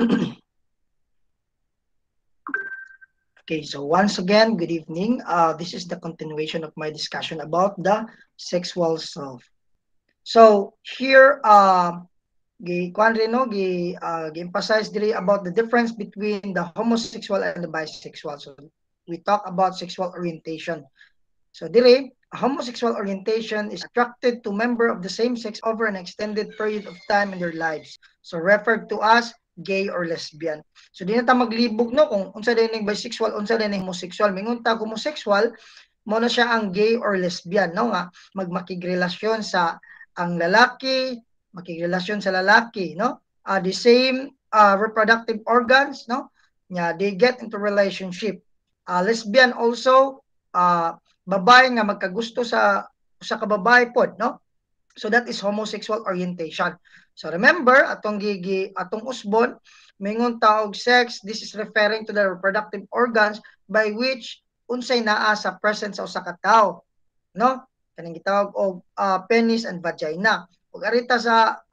Okay, so once again, good evening. This is the continuation of my discussion about the sexual self. So here, gi-emphasize diri about the difference between the homosexual and the bisexual. So we talk about sexual orientation. So diri, a homosexual orientation is attracted to member of the same sex over an extended period of time in their lives. So referred to as gay or lesbian. So di na ta maglibog no kung unsa din ning bisexual, unsa din ning homosexual. Mingon ta homosexual, mo na siya ang gay or lesbian no nga magmakigrelasyon sa ang lalaki, makigrelasyon sa lalaki no. The same reproductive organs no. Yeah, they get into relationship. Lesbian also babae nga magkagusto sa ka babae pod no. So that is homosexual orientation. So remember atong usbon mingon taog sex, this is referring to the reproductive organs by which unsay naa sa presence sa usa ka tawo no, kaning gitawag og penis and vagina. Ug arita sa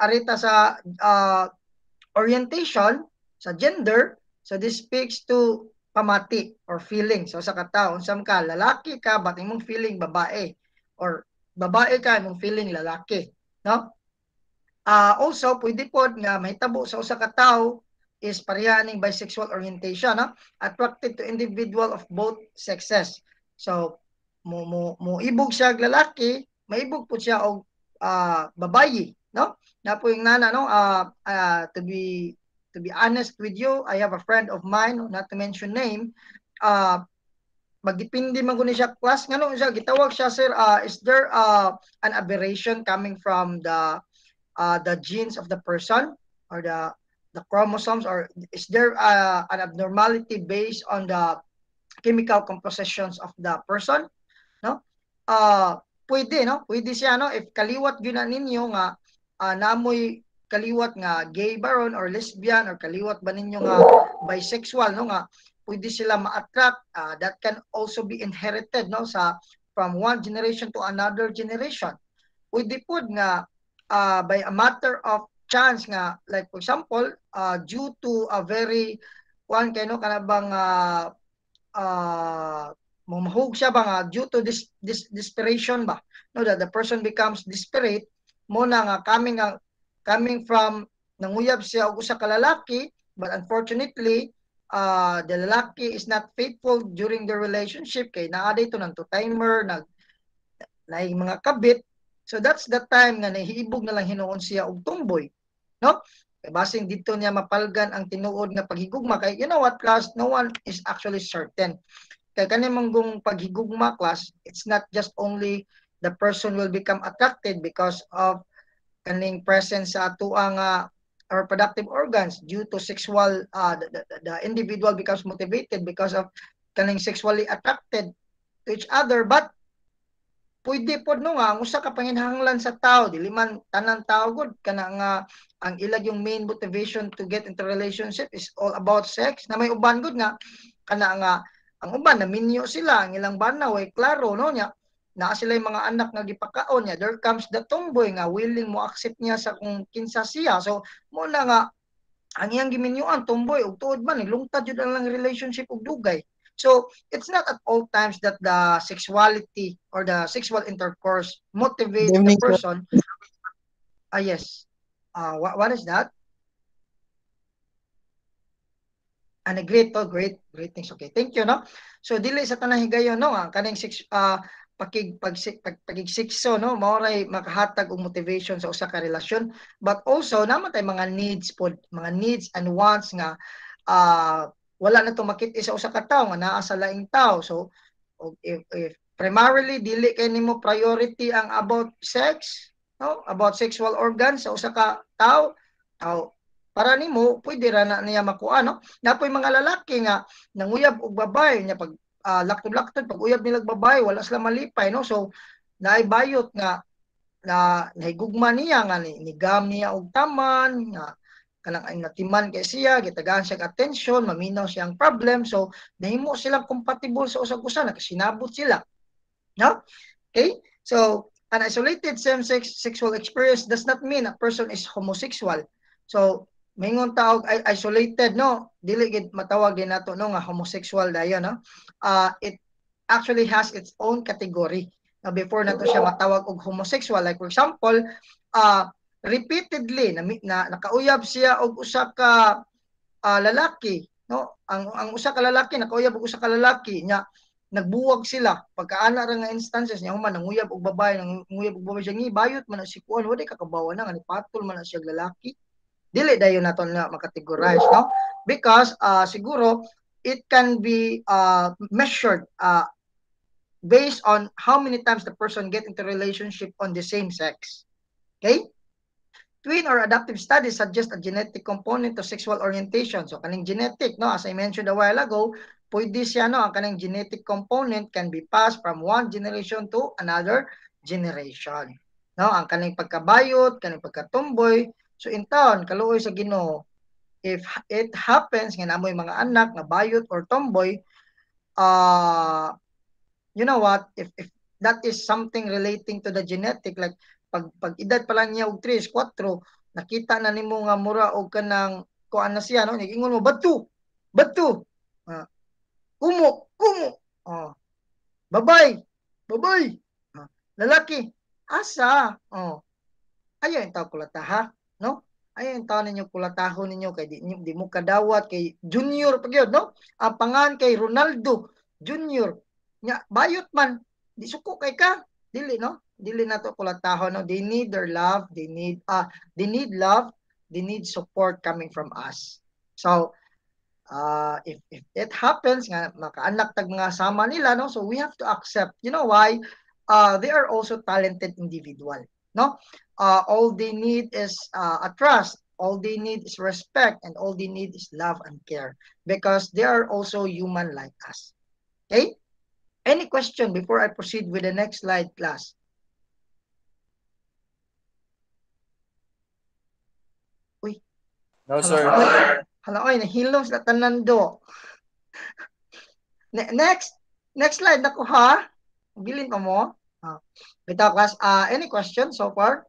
orientation sa gender, so this speaks to pamati or feeling so sa katao unsam ka lalaki ka but imong feeling babae or babae ka imong feeling lalaki no. Also pwede pod nga mahitabo sa usa ka tawo is pareha ning bisexual orientation no, attracted to individual of both sexes. So mo ibog siya og lalaki, maibog po siya og babayi no. Na po yung nana no, to be honest with you, I have a friend of mine, not to mention name, magdepende man guni siya class ngano siya gitawag siya sir, is there an aberration coming from the genes of the person or the chromosomes, or is there an abnormality based on the chemical compositions of the person no. Pwede no, pwede siya no if kaliwat gyud na ninyo nga namoy kaliwat nga gay baron or lesbian or kaliwat ba ninyo nga bisexual no nga pwede sila ma-attract, that can also be inherited no sa from one generation to another generation. Pwede pod nga by a matter of chance nga like for example due to a very one kay no kanabang mahug siya ba nga due to this desperation ba no, that the person becomes desperate mo na nga coming from nanguyab siya og usa ka lalaki but unfortunately the lalaki is not faithful during the relationship kay naa dito nang to timer naay mga kabit. So that's the time nga nahihibog na lang hinuon siya og tomboy no. Kay basing dito niya mapalgan ang tinuod nga paghigugma kay you know what class, no one is actually certain kay kani manggong paghigugma class, it's not just only the person will become attracted because of kaning presence sa ato ang reproductive organs due to sexual the individual becomes motivated because of kaning sexually attracted to each other, but pwede pod no nga ang usa ka panginahanglan sa tao dili man tanan tao gud kana nga ang ilag yung main motivation to get into relationship is all about sex, na may uban gud nga kana nga ang uban naminyo sila ang ilang banaw ay klaro no nya naa sila yung mga anak nga gipakaon niya, there comes the tomboy nga willing mo accept niya sa kung kinsa siya. So mo na nga ang iyang giminyuan tomboy ug tuod man lungtad jud ang relationship ug dugay. So it's not at all times that the sexuality or the sexual intercourse motivates the person. Yes. What is that? And a great things. Okay, thank you no. So dili sa tanang higayon no ang kaning pagigsikso no maoray makahatag og motivation sa usa ka relasyon, but also naman tay mga needs and wants nga wala na to makit-i sa usa ka tawo nga naa sa laing tawo. So if primarily dili kay nimo priority ang about sex no, about sexual organs sa usa ka tawo, para nimo pwede ra na niya makuha no. Napoy mga lalaki nga nanguyab og babae nya pag laktod-laktod pag uyab nilang babae wala sila malipay no. So naay bayot nga nahigugma niya nga nigam niya og taman nga kanang ay natiman kay siya gitagaan siya attention, maminaw siyang problem. So nahimo silang compatible sa usag-usa nakasinabot sila no. Okay, so an isolated same-sex sexual experience does not mean a person is homosexual. So mingon taog isolated, no, dili gid matawag din nato no nga homosexual dayon, no. It actually has its own category na before nato siya matawag og homosexual. Like for example, repeatedly na nakauyab siya og usa ka lalaki, no, ang usa ka lalaki nakauyab og usa ka lalaki nya nagbuwag sila pagkaana ra nga instances niya human nanguyab og babae, nanguyab og babae siya gibayot man si kuan, wala kakabawa na nga ni patol man siya lalaki, dili dayon naton nga makategorize, no, because siguro it can be measured based on how many times the person get into relationship on the same sex. Okay? Twin or adaptive studies suggest a genetic component to sexual orientation. So kaning genetic, no, as I mentioned a while ago, pwede siya, no, ang kaning genetic component can be passed from one generation to another generation. No, ang kaning pagkabayot, kaning pagkatumboy. So in taon, kaluoy sa Ginoo, if it happens nga namoy mga anak nga bayot or tomboy, you know what, if that is something relating to the genetic, like pag edad pa lang niya og 3, 4, nakita na nimo nga mura og kanang kuan na siya, no, nigingon mo badto, kumo, babay, lalaki, asa, ayaw yung tao kulataha, no, ayaw yung tao ninyo kulatahon ninyo kay di mo kadawat kay Junior pagyod, no, ang pangan kay Ronaldo Junior nya bayot man di suko kay ka, dili, no, dili nato kulatahon, no. They need their love, they need love, they need support coming from us. So if it happens nga makaanak tag mga sama nila, no, so we have to accept, you know why, they are also talented individual, no. All they need is a trust, all they need is respect, and all they need is love and care because they are also human like us. Okay? Any question before I proceed with the next slide, class? Uy. No, sir. Hala, oy, nahilom sa tanan do. Next slide nako ha. Bilin pa mo. Bitaw class, any question so far?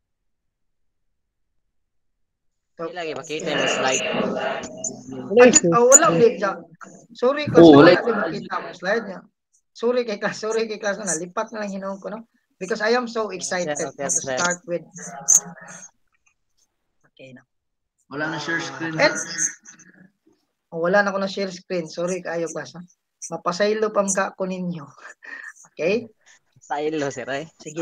Hindi lagi makita yung slide. Wala ulit dyan. Sorry kasi wala din makita ang slide niya. Sorry kay class na lipat na lang hinong ko, no? Because I am so excited to start with. Okay na. Wala na share screen. Wala na ko na share screen. Sorry kayo class. Mapasaylo pam ka ko ninyo. Okay? Saylo, sir, eh. Sige,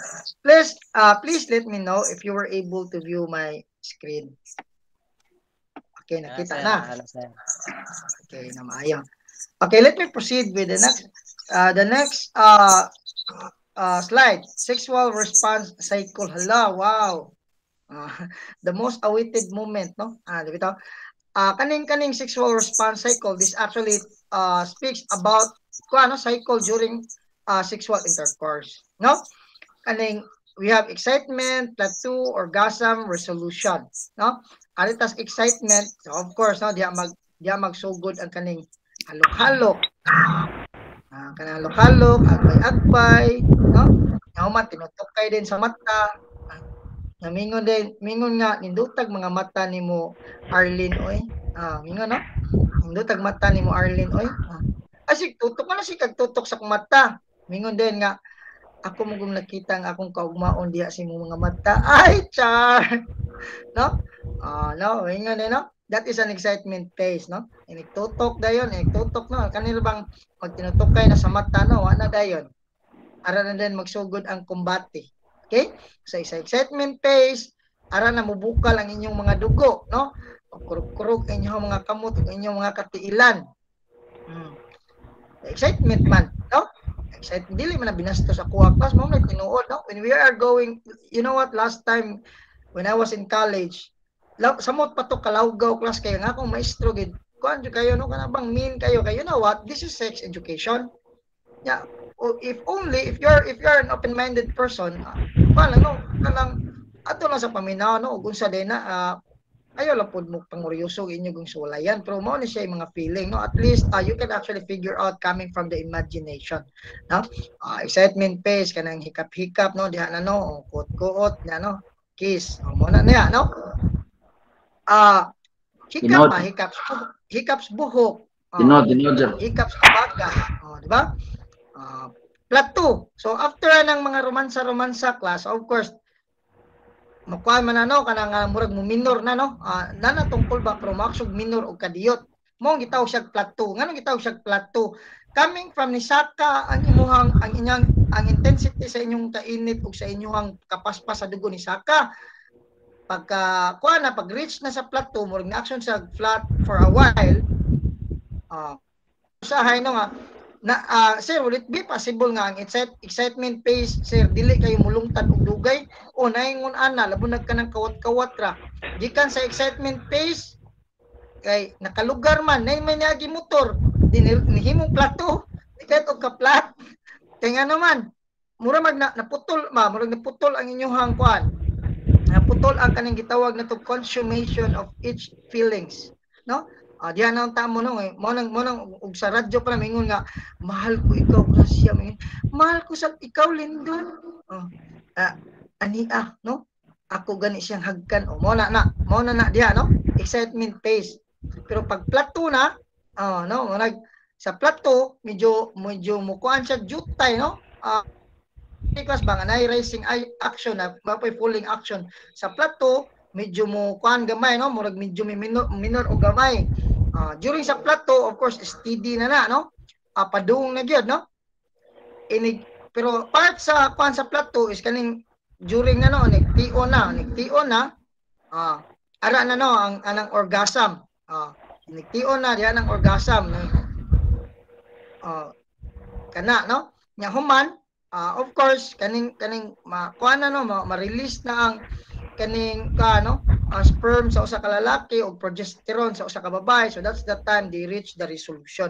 please let me know if you were able to view my screen. Okay, nakita na. Okay, na maayo. Okay, let me proceed with the next slide. Sexual response cycle. Hala, wow. The most awaited moment, no? Dito. Kaning sexual response cycle, this actually speaks about cycle during sexual intercourse, no? Kaning we have excitement, plateau, orgasm, resolution, no? Kanitas excitement, so of course, no, diya magsugod ang kaning halok-halok. Kanang halok-halok, agbay-agbay, no? Human tinutokay din sa mata. Mingon nga nindutag mga mata nimo Arlene oy. Mingon, no? Nindutag mata nimo Arlene oy. Asig tutok na si kagtutok sa mata. Mingon din nga ako mo kung nakita ang akong kaugmaon diha sa imong mga mata. Ay, char. No? No, mingon din, no? That is an excitement phase, no? Inigtutok dayon, inigtutok, no? Kanila bang pag tinutokay na sa mata, no? Wala dayon. Ara na din magsugod ang kumbate. Okay? So, sa excitement phase, ara na mubukal ang inyong mga dugo, no? Kurug-kurug inyong mga kamot, inyong mga katiilan. Excitement man, no? Excitement, dili man na binastos ako class, mo na tinuod, no? When we are going, you know what, last time when I was in college, samot pa to kalawgaw class kayo nga akong maestro gid. Kuan jud kayo, no, kana bang mean kayo, you know what, this is sex education. Yeah, if you're an open-minded person, wala, no, kanang ato lang sa paminaw, no, ug unsa din na ayaw lang po mo panguryoso inyo kung sulayan, pero mo ni siya yung mga feeling, no? At least you can actually figure out coming from the imagination, no? Excitement phase, kanang hikap-hikap, no? Diha na, no? Kuot-kuot, na, no? Kiss, mo na niya, no? hiccup Tinod. ba, hiccups buhok, Tinod, sir. hiccups kabaga, di ba? Plot 2. So after ng mga romansa class, of course, makuha man ano kanang murag mo minor na no. Nana tungkol ba pero maksug minor o kadiyot. Mo gitaw siya plot 2. Nganong gitaw siya plot 2? Coming from ni Saka ang inyong ang intensity sa inyong kainit ug sa inyong kapaspas sa dugo ni Saka. Pagka kuha na pag reach na sa plot 2, murag na action sa flat for a while. Usahay no nga sir, will it be possible nga ang excitement phase, sir, dili kayo mulungtad og dugay o naingon ana labunag ka ng kawat-kawat ra gikan sa excitement phase kay nakalugar man nay may niagi motor dinihimong plato di kahit og kaplat kay nga naman mura mag naputol murag naputol ang inyong kuan, naputol ang kaning gitawag na to consummation of each feelings, no? Diyan ang tamo no, mo nang ug sa radyo pa mingon nga mahal ko ikaw Gracia, mahal ko sa ikaw Lindon. No? Ako gani siyang hagkan mo na diha no, excitement phase. Pero pag plato na, no, sa plato medyo mukuan siya jutay no. Class ba nga racing action na mapoy pulling action sa plato medyo mo kuan gamay no, murag medyo minor o gamay. During sa plato, of course, steady na no? Padung na gyud no? Pero part sa kuan sa plato is kaning during na no, nagtio na, ara na no, ang anang orgasm. Nagtio na diyan ang orgasm. Kana no? Nya human, of course, kaning kuan na no, ma-release na ang kaning sperm sa usa ka lalaki o progesterone sa usa ka babae, so that's the time they reach the resolution.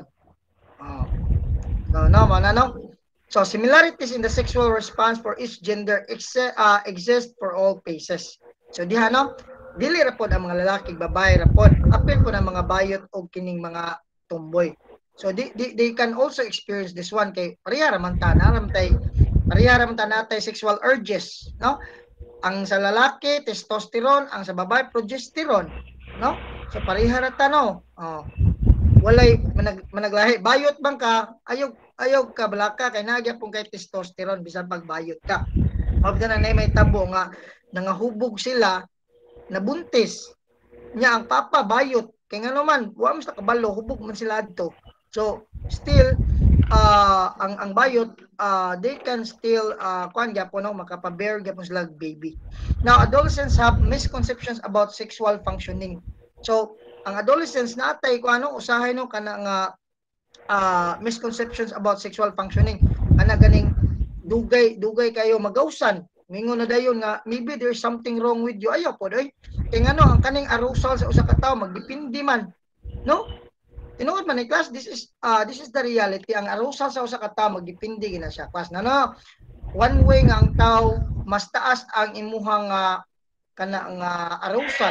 So similarities in the sexual response for each gender exist for all phases. So diha no, dili ra pod ang mga lalaki babae ra pod, apil po ng mga bayot o kining mga tomboy. So they can also experience this one kay pareha ra man ta natay sexual urges, no? Ang sa lalaki testosterone, ang sa babae progesterone, no? So pareha ra ta no. Walay managlahi bayot bang ka ayog ka balaka kay nagya pong kay testosterone bisan pag bayot ka. Mabda na may tabo nga nangahubog sila nabuntis. Nya ang papa bayot kay ngano man wa mo sa kabalo hubog man sila adto. So still ang bayot they can still kuan gyapon no, makapabear gyapon sila baby. Now adolescents have misconceptions about sexual functioning. So ang adolescents natay kuan no, usahay no kana nga misconceptions about sexual functioning. Ana ganing dugay kayo magausan. Mingon na dayon nga maybe there's something wrong with you. Ayaw po doy. Kay ngano ang kaning arousal sa usa ka tawo magdepende man, no? Tinuod man ni class, this is the reality. Ang arousal sa usa ka tawo magdepende gina siya class. No? One way nga ang tawo mas taas ang imuhang kana nga arousal.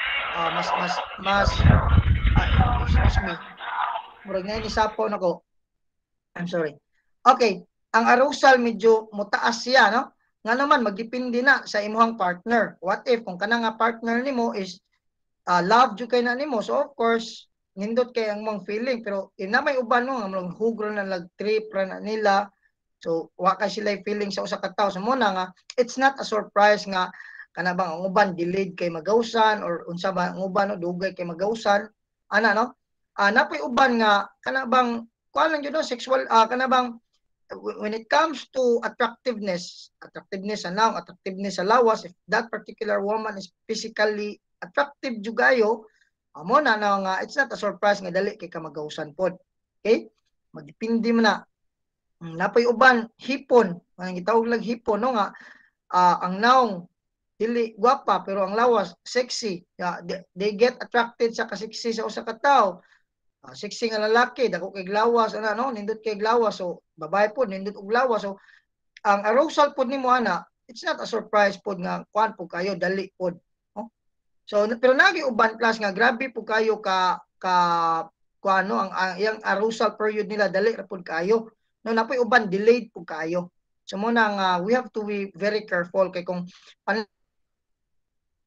Excuse me. Murag na ni sapo nako. I'm sorry. Okay, ang arousal medyo mutaas siya, no? Nga naman magdepende na sa imuhang partner. What if kung kana nga partner nimo is love jud kay na nimo, so of course nindot kay ang mong feeling, pero ina may uban no nga mga hugro na lag-trip ra na nila, so wa kay sila feeling sa usa ka tawo. So muna nga it's not a surprise nga kana bang ang uban delayed kay magawsan or unsa ba ang uban no dugay kay magawsan ana no. Napoy uban nga kana bang kuan lang jud no sexual kana bang when it comes to attractiveness sa lawas, if that particular woman is physically attractive jugayo, amo na nga it's not a surprise nga dali kay ka magawsan pod. Okay? Magdepende man na. Napoy uban hipon, ang gitawag lag hipon no nga ang naong dili gwapa pero ang lawas sexy. They get attracted sa kasexy sa usa ka tawo. Sexy nga lalaki dako kay lawas ana no, nindot kay lawas, so babae pod nindot og lawas, so ang arousal pod nimo ana it's not a surprise pod nga kuan po kayo dali pod. So pero nagi uban class nga grabe po kayo ka kuano ang iyang arousal period nila dali ra pud kayo. No napoy uban delayed po kayo. So mo nang we have to be very careful kay kung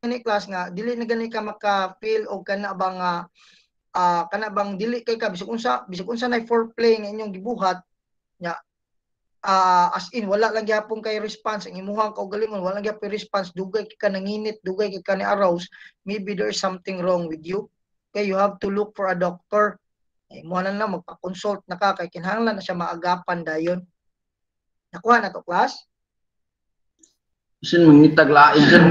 ni class nga dili na gani ka maka-feel o kana bang dili kay ka bisag unsa nay foreplay nga inyong gibuhat nya as in wala lang gyapon kay response ang imuhang kaugalingon wala lang gyapon response dugay ka nanginit dugay ka ni arouse maybe there is something wrong with you okay you have to look for a doctor mo na magpa-consult na ka kay kinahanglan na siya maagapan dayon nakuha na to class Sin mangitag lain sir.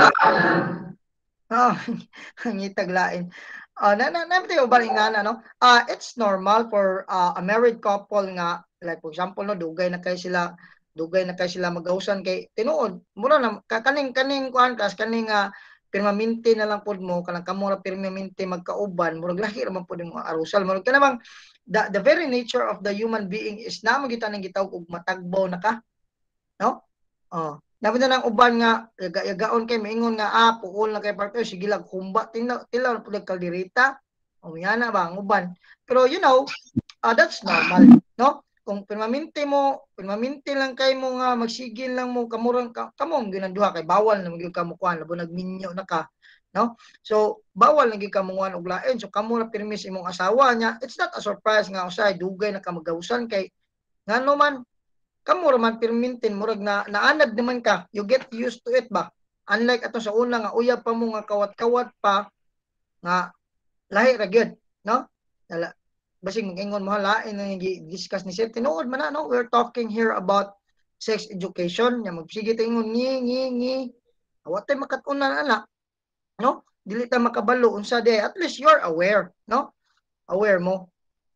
ngitag lain tayo ba nga no it's normal for a married couple nga like for example no dugay na kay sila magausan kay tinuod mura na kaning kuan kas kaning permanente na lang pod mo kanang kamo ra permanente magkauban murag lahi ra man pod mo arusal murag kanang the very nature of the human being is na magita nang gitawag og matagbaw na ka no Dapat na ng uban nga, yagaon kay maingon nga, puol na kay partner, sige lang, kumba, tilaw na po kaldirita, o yan na ba, ang uban. Pero you know, that's normal, no? Kung permanente lang kay mo nga, magsigil lang mo, kamurang, kamong ginanduha, kay bawal na magiging kamukuan, labo nagminyo na ka, no? So, bawal naging kamunguan og lain, so kamo na permis imong asawa niya, it's not a surprise nga, usay, dugay na kamagawsan, kay, nga man, kamo man permintin murag na naanad naman ka you get used to it ba unlike ato sa una nga uyab pa mo nga kawat-kawat pa nga lahi ra gyud no basig mag-ingon mo lain nga discuss ni sir tinuod man na no we're talking here about sex education nya magsige tingon ngi awat tay makatuna ana no dili ta makabalo unsa day at least you're aware no aware mo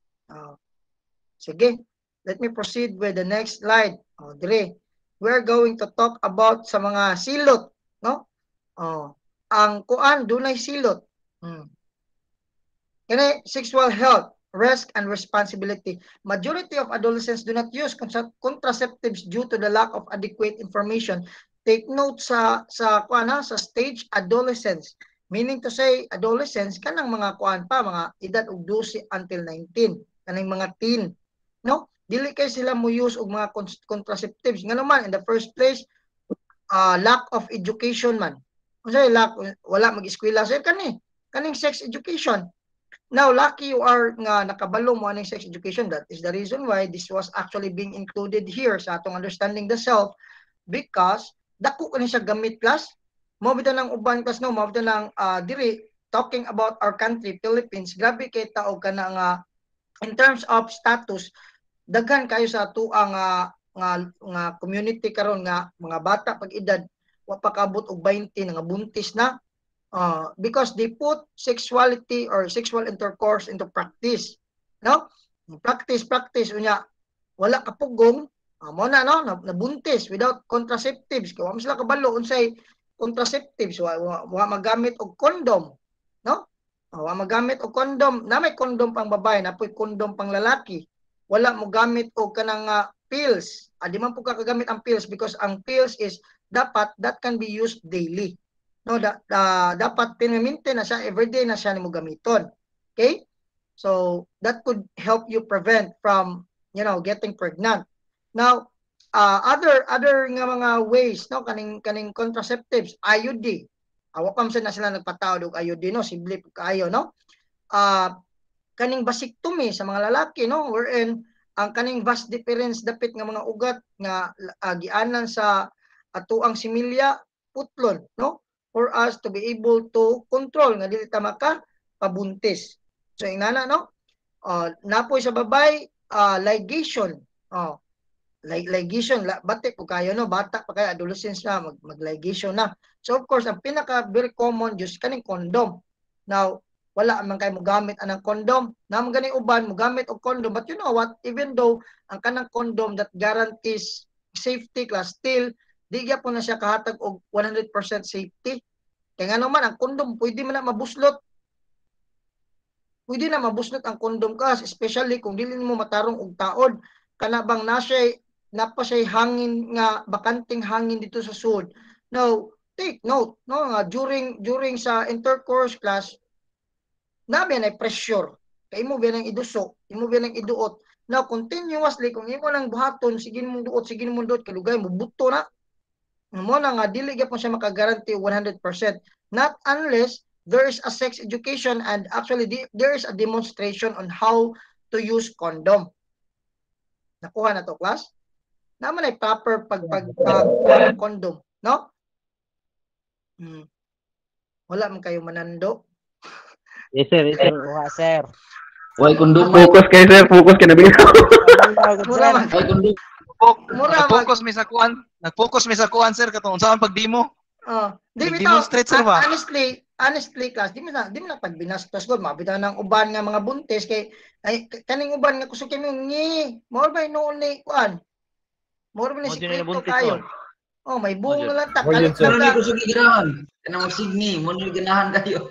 sige. Let me proceed with the next slide. Dire, we're going to talk about sa mga silot, no? Ang kuan dunay silot. Kani sexual health, risk and responsibility. Majority of adolescents do not use contraceptives due to the lack of adequate information. Take note sa stage adolescence. Meaning to say adolescents kanang mga kuan pa mga edad og 12 until 19, kanang mga teen, no? Dili kay sila mo use og mga contraceptives nga naman in the first place lack of education man unsay wala mag-eskwela sa kaning sex education now lucky you are nga nakabalo mo aning sex education that is the reason why this was actually being included here sa atong understanding the self because dako kani siya gamit class mo bitaw nang uban class no mo bitaw nang diri talking about our country Philippines grabe kay taog kana nga in terms of status daghan kayo sa ato ang nga community karon nga mga bata pag edad wa pa kaabot og 20 nga buntis na because they put sexuality or sexual intercourse into practice no practice unya wala kapugong mo na no nabuntis without contraceptives kay wa sila kabalo unsay contraceptives wa magamit og condom no wa magamit og condom na may condom pang babae na poy condom pang lalaki wala mo gamit og kanang pills. Di man po kagamit ang pills because ang pills is dapat that can be used daily. No, dapat permanente na siya everyday na siya nimo gamiton. Okay? So that could help you prevent from getting pregnant. Now, other nga mga ways no kaning contraceptives, IUD. Wa pa man na sila nagpataod og IUD no, simple kaayo no. Kaning vasectomy sa mga lalaki no wherein ang kaning vas difference dapit nga mga ugat nga gianan sa atuang similya putlon no for us to be able to control nga dili ta maka pabuntis so ingana no napoy sa babay ligation ligation bate ko kayo no bata pa kay adolescents na mag-ligation na so of course ang pinaka very common just kaning condom now wala man kay mo gamit anang condom namang gani uban mo gamit og condom but you know what even though ang kanang condom that guarantees safety class still di gyapon na siya kahatag og 100% safety kay nga naman ang condom pwede man na mabuslot ang condom kas especially kung dili mo matarong og taod kana bang napa siya hangin nga bakanting hangin dito sa sud now take note no nga during sa intercourse class nabi na pressure kay imo bilang iduso imo bilang iduot now continuously kung imo lang buhaton sige mo duot kalugay mo buto na mo na nga dili gyapon siya makaguarantee 100%, not unless there is a sex education and actually there is a demonstration on how to use condom. Nakuha na to, class? Naman ay proper pag condom, no? Wala man kayo manando. Yes, sir. Yes, sir. Uha, sir. Why kundum? Focus kayo, sir. Focus ka na bigla. Mura man. Why kundum? Mura man. Nag-focus mi sa kuan sir katong saan pag-demo. Di bitaw, Nag-demonstrate, sir, ba? honestly class, di mo na pagbinastos ko, mabitaw ng uban nga mga buntis kay ay kaning uban nga kusog kami ngi, more by noon ni kuan. More ba ni Mo dyan na sikreto buntis, kayo. no? May buong Mo na lang ta. Mo yun, sir. Pero ni ko sa giganahan. Kanang magsigni, mo ni ganahan kayo.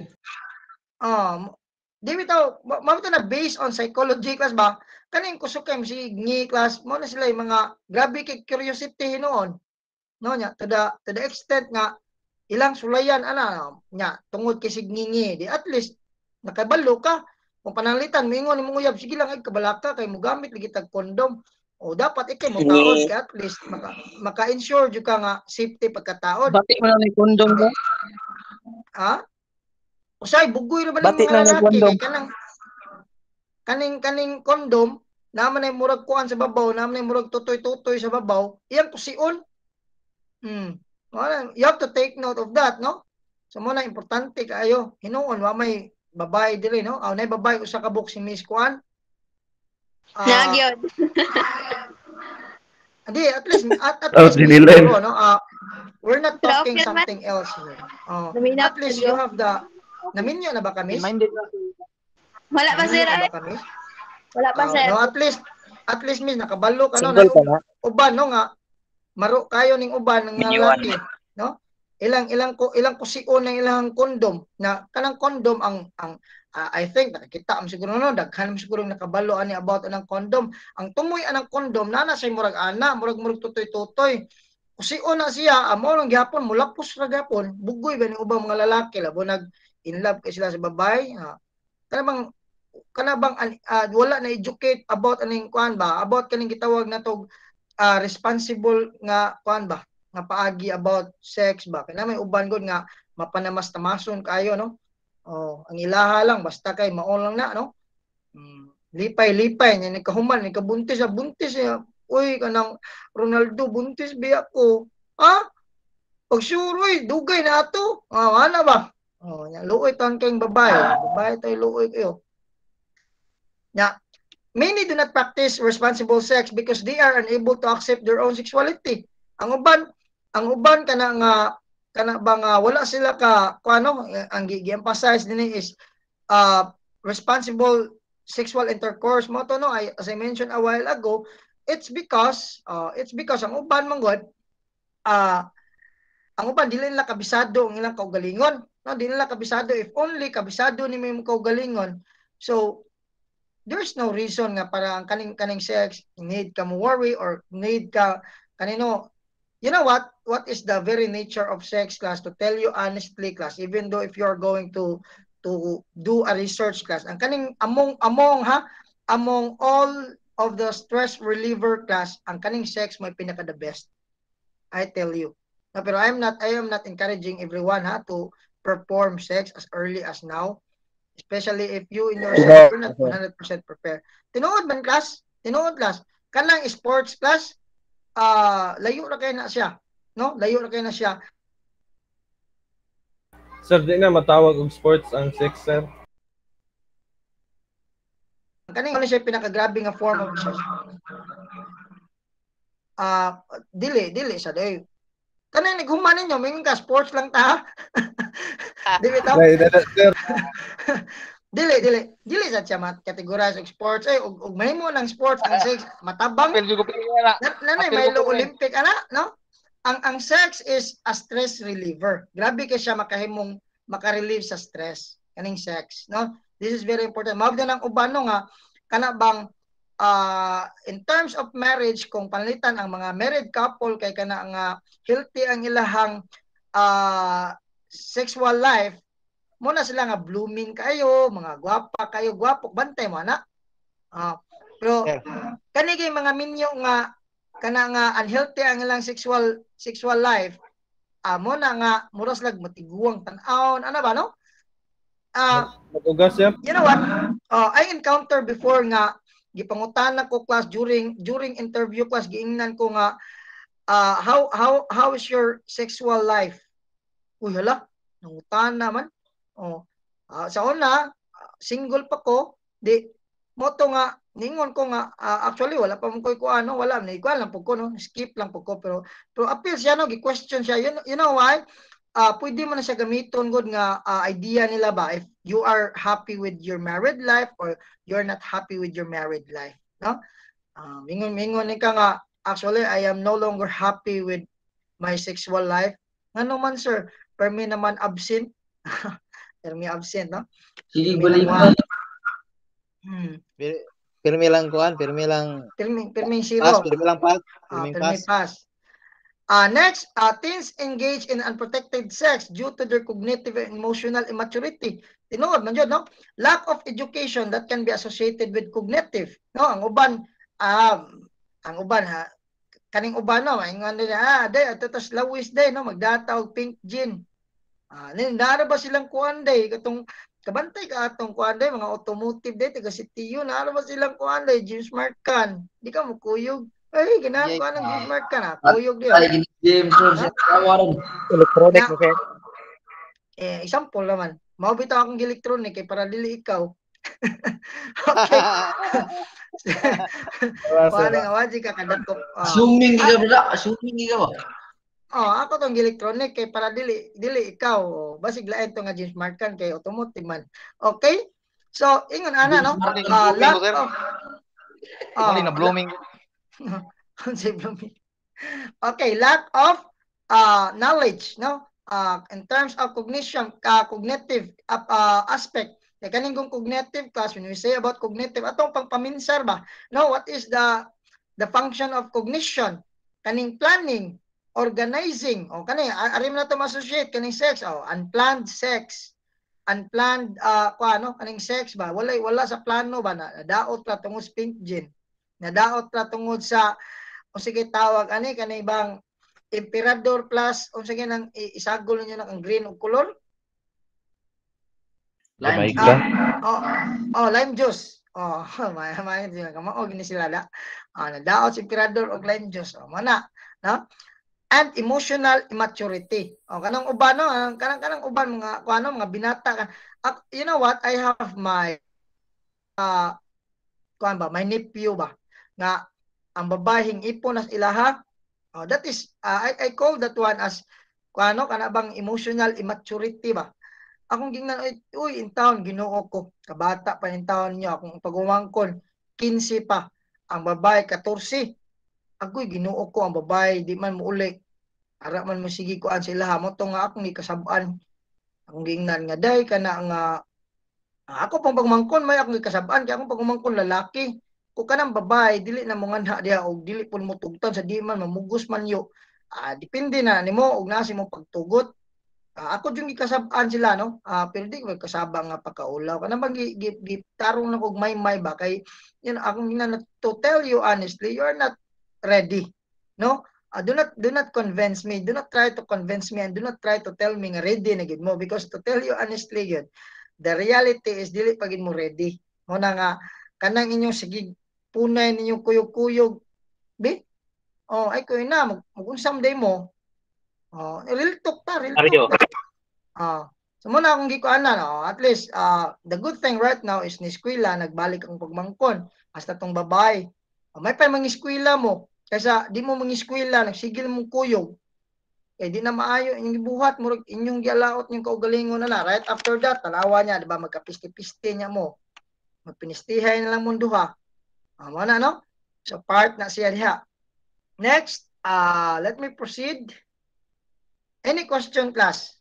Di bitaw, mabitaw na based on psychology class ba? Kaning kusog kay si ngi class, mo na sila yung mga grabe kay curiosity noon. No nya to the extent nga ilang sulayan nya tungod kay signingi di at least nakabalo ka kung pananglitan moingon imong uyab sige lang ay kabalaka kay mo gamit lagi tag condom o dapat ikay mo taod kay at least maka-ensure jud ka nga safety pagkataod. Bati mo na may kondom ba? Usay bugoy ra ba Bati mga na lalaki kondom. kay kaning condom naman ay murag kuan sa babaw naman ay murag tutoy-tutoy sa babaw iyang kusion. You have to take note of that, no? So mo na importante kaayo hinuon wa may babae diri, no? Nay babae usa ka book si Miss Kuan. Nagyod. Hindi, at least Dinilan. siguro, no? We're not Pero talking okay naman. something else here. Naminap At least kayo. you have the naminyo na ba kami? Minded na. Wala pa sir. Na ba kami? Wala pa sir. No, at least Miss nakabalo ka no Single ka na? uban no nga maro kayo ning uban ng lalaki, no? Ilang kusion ng ilang kondom na kanang kondom ang I think nakita am siguro no daghan mo siguro nakabalo ani about anang kondom. Ang tumoy anang kondom nana say murag murag tutoy-tutoy. Kusion na siya amo lang gyapon mulapos ra gyapon bugoy ba ning ubang mga lalaki labo nag in love kay sila sa babae. Kana bang wala na educate about aning kuan ba about kaning gitawag natog responsible nga kuan ba nga paagi about sex ba kana may uban gud nga mapanamas-tamason kayo, no? Ang ilaha lang basta kay mao lang na, no? Lipay nya ni kahuman ni kabuntis ya uy kanang Ronaldo buntis biya ko pag sure uy dugay na ato ana ba nya luoy tan kay babae tay luoy kayo nya. Many do not practice responsible sex because they are unable to accept their own sexuality. Ang uban kana bang wala sila ka kuano ang gi-emphasize dinhi is responsible sexual intercourse mo to no as I mentioned a while ago it's because ang uban manggod ang uban dili nila kabisado ang ilang kaugalingon, no? Dili nila kabisado if only kabisado ni may kaugalingon. So there's no reason nga para ang kaning sex need ka mo worry or need ka kanino. You know what is the very nature of sex, class, to tell you honestly, class, even though if you're going to do a research, class, ang kaning among all of the stress reliever, class, ang kaning sex may pinaka the best, I tell you. No, pero I am not encouraging everyone to perform sex as early as now. Especially if you in yourself you're not 100% prepared. Tinuod man class, kanang sports class, layo na kayo na siya, no? Layo na kayo na siya. Sir, di na matawag og sports ang sex, sir. Kaning ano siya pinakagrabe nga form of sex. Dili sa day. Kanang naghuman ninyo, mingon ka sports lang ta. Di bitaw? Sir. Dili sa siya categorize og sports og mahimo ng sports ang sex matabang. Nanay may Olympic no? Ang sex is a stress reliever. Grabe kay siya makarelieve sa stress kaning sex, no? This is very important. Mabda nang uban no nga kana bang in terms of marriage kung panalitan ang mga married couple kay kana nga healthy ang ilahang sexual life mo na sila nga blooming kayo, mga gwapo bantay mo na. Pero kani kay mga minyo nga kana nga unhealthy ang ilang sexual life amo na nga muras lag matiguang tan-aon ano ba no? Mag-ugas siya. You know what? I encounter before nga gipangutana ko class during interview class giingnan ko nga how is your sexual life? Uy hala, nangutana man. Sa una, single pa ko, di moto nga ningon ko nga actually wala pa mo koy kuano, wala na igual lang po ko no, skip lang po ko pero appeal siya no, gi-question siya. You know why? Pwede mo na siya gamiton good nga idea nila ba if you are happy with your married life or you're not happy with your married life, no? Mingon ni ka nga actually I am no longer happy with my sexual life. Ngano man sir, permi naman absent. Permi absent, no? Sige, Permi balik. Pirmi lang kuan, pirmi lang Permi zero. pass, pirmi lang pass, pirmi Permi pass. pass. Next, teens engage in unprotected sex due to their cognitive and emotional immaturity. Tinuod man jud no? Lack of education that can be associated with cognitive. No, ang uban ha, kaning uban no, ingon nila day ato tas lawis day no, magdata og pink gin. Nindara ba silang kuan day katong kabantay ka atong kuan day mga automotive day taga CTU nara ba silang kuan day James Markan. Di ka mo kuyog. Ay, ganahan ko anong James Markan ha. Kuyog di. Ay, James, tawaran. Electronic mo sir. Example naman. Mao bitaw akong electronic kay para dili ikaw. Okay. Paano nga waji ka kadakop. Assuming ka ba? Assuming ka ba? Ako tong electronic kay para dili ikaw. Basig lain to nga James Markan kay automotive man. Okay? So, ingon ana no. Blooming ko, sir. Only na blooming. Okay, lack of knowledge, no? In terms of cognition, cognitive aspect. Kaning kung cognitive class, when we say about cognitive, atong pagpaminsar ba? No, what is the function of cognition? Kaning planning, organizing, kaning arim na to ma-associate kaning sex, unplanned sex. Unplanned kaning sex ba? Wala sa plano ba na daot ra tungod pink gin. Nadaot ra tungod sa sige tawag ani kanay bang emperador plus sige nang isagol niyo ng green og color. Lime Lime juice. May kamao gini sila da. Nadaot si emperador og lime juice. Mana, no? And emotional immaturity. Kanang uban no, kanang uban mga mga binata ka. You know what? I have my my nephew ba nga ang babahing ipon as ilaha. That is I call that one as kana bang emotional immaturity ba. Akong gingnan uy in town Ginoo ko kabata pa in town niya akong pagumangkon 15 pa ang babae 14. Agoy Ginoo ko ang babae di man muuli. Ara man mo sige kuan sa ilaha mo to nga akong gikasab-an. Akong gingnan nga day kana nga ako pang pagmangkon may akong gikasab-an kay akong pagmangkon lalaki. Kung kanang babae dili na mo nganha diha og dili pud mo tugtan sa di man mamugos man yo. Depende na nimo og nasi mo pagtugot. Ako jung gikasab-an sila no. Pero di ko kasabang nga pagkaulaw. Kanang bang gitarong na og may ba kay akong gina to tell you honestly, you are not ready. No? Do not convince me. Do not try to convince me and do not try to tell me nga ready na gid mo because to tell you honestly yun, the reality is dili pa gid mo ready. Mo na nga kanang inyong sige punay ninyo kuyog-kuyog. Bi? Ay ko na mag-unsam day mo. Real talk ta, real talk. So muna akong gikuanan, at least the good thing right now is ni eskwela nagbalik ang pagmangkon hasta tong babae. May pa mang eskwela mo kaysa di mo mang eskwela nagsigil mong kuyog. Di na maayo inyong gibuhat mo inyong gialaot yung kaugalingon na right after that tanawa niya di ba magkapisti-pisti niya mo. Magpinistihay na lang mong duha. Mana no? So part na siya diha. Next, let me proceed. Any question class?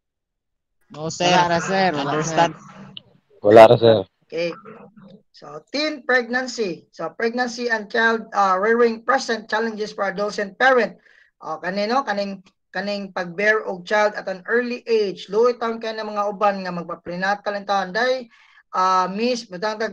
No sir. Wala sir, understand. Wala ra, sir. Okay. So teen pregnancy. So pregnancy and child rearing present challenges for adults and parent. Kanino kaning pag-bear og child at an early age. Luoy taon kay na mga uban nga magpa-prenatal and taon day Miss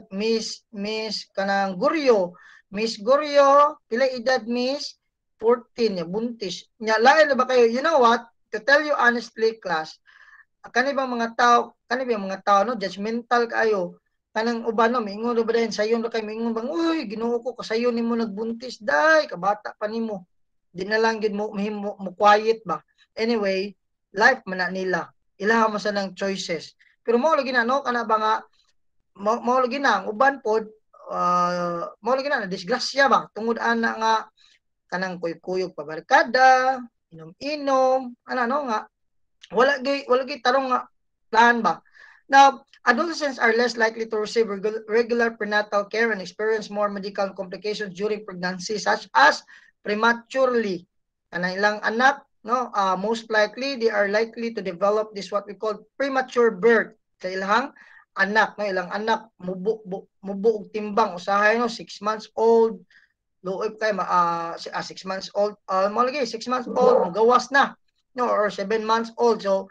kanang Guryo. Miss Guryo, pila edad Miss? 14 ya buntis. Nya lain na ba kayo? You know what? to tell you honestly, class, kani bang mga tao no judgmental kayo kanang uban no mingon ba dayon sayon ra kay mingon bang uy Ginoo ko kasayon nimo nagbuntis day kabata pa nimo di na lang gid mo quiet ba anyway life man na nila ilaha mo sa nang choices pero mo lagi na no kana ba nga mo lagi na ang uban pod mo lagi na disgrasya ba tungod ana nga kanang kuyog pabarkada inom-inom ana no nga wala gay tarong nga plan ba. Now, adolescents are less likely to receive regular prenatal care and experience more medical complications during pregnancy such as prematurely. Kanang ilang anak, no, most likely they are likely to develop this what we call premature birth. Sa ilang anak, no, ilang anak mubuog timbang usahay no 6 months old, luoy kay 6 months old, mo lagi 6 months old magawas na. No, or 7 months old. So,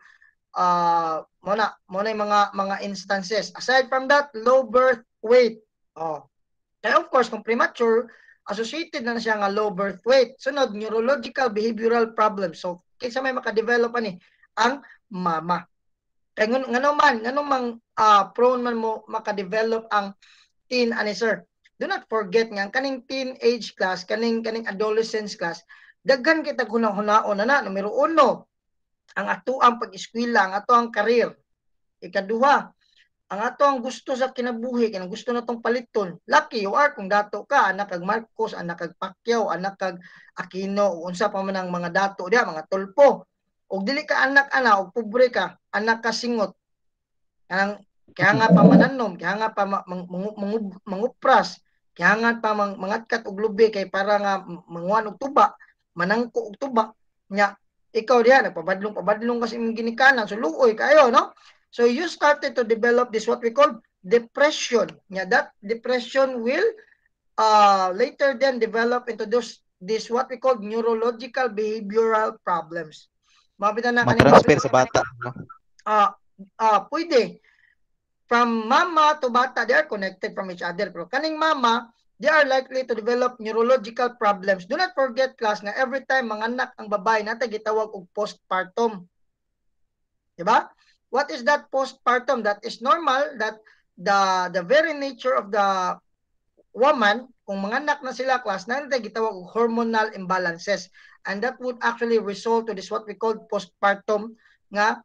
muna yung mga instances. Aside from that, low birth weight. Kaya of course, kung premature, associated na siya nga low birth weight. Sunod, neurological behavioral problems. So, kaysa may makadevelop ani ang mama. Kaya nganong prone man mo makadevelop ang teen ani sir. Do not forget nga kaning teenage class, kaning adolescence class, daghan kita hunahon na numero 1 ang ato ang pag-eskwela, ang ato ang karir. Ikaduha, ang ato ang gusto sa kinabuhi, kanang gusto natong paliton. Lucky you are kung dato ka, anak kag Marcos, anak kag Pacquiao, anak kag Aquino, unsa pa man ang mga dato dia, mga tulpo. Og dili ka anak og pobre ka, anak ka singot. Kaya nga pa mananom, kaya nga pa mangupras, kaya nga pa mangatkat og lubi kay para nga manguan og tuba. Manangko og tuba nya ikaw diha nagpabadlong kasi imong ginikanan so luoy kayo no so you started to develop this what we call depression nya that depression will later then develop into this what we call neurological behavioral problems mabitan na Ma-transfer sa bata no? Pwede from mama to bata they are connected from each other pero kaning mama they are likely to develop neurological problems. Do not forget, class, na every time manganak ang babae natin gitawag og postpartum. Diba? What is that postpartum? That is normal that the very nature of the woman, kung manganak na sila, class, natin gitawag og hormonal imbalances. And that would actually result to this what we call postpartum nga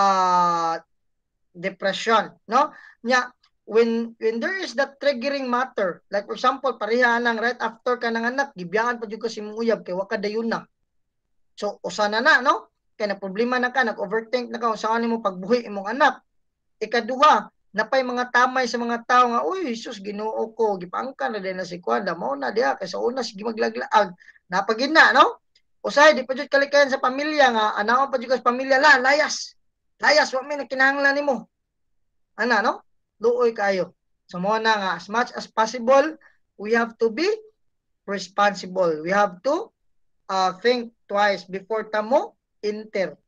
depression. No? Nya, when there is that triggering matter, like for example, pareha nang right after ka nanganak, gibiyaan pa jud ka si mong uyab kay wa ka dayon na. So usa na no? Kay na problema na ka, nag-overthink na ka saan nimo pagbuhi imong anak. Ikaduha, napay mga tamay sa mga tao nga, uy, Jesus, Ginoo ko, gipangkan na din na si Kwanda, mao na diha kay sa una sige maglaglaag. Napagin na, no? Usahay di pa jud kalikayan sa pamilya nga, anaon pa jud ka sa pamilya la, layas. Layas wa may nakinahanglan nimo. Ana, no? Luoy kayo. So mo na nga as much as possible we have to be responsible. We have to think twice before tamo enter.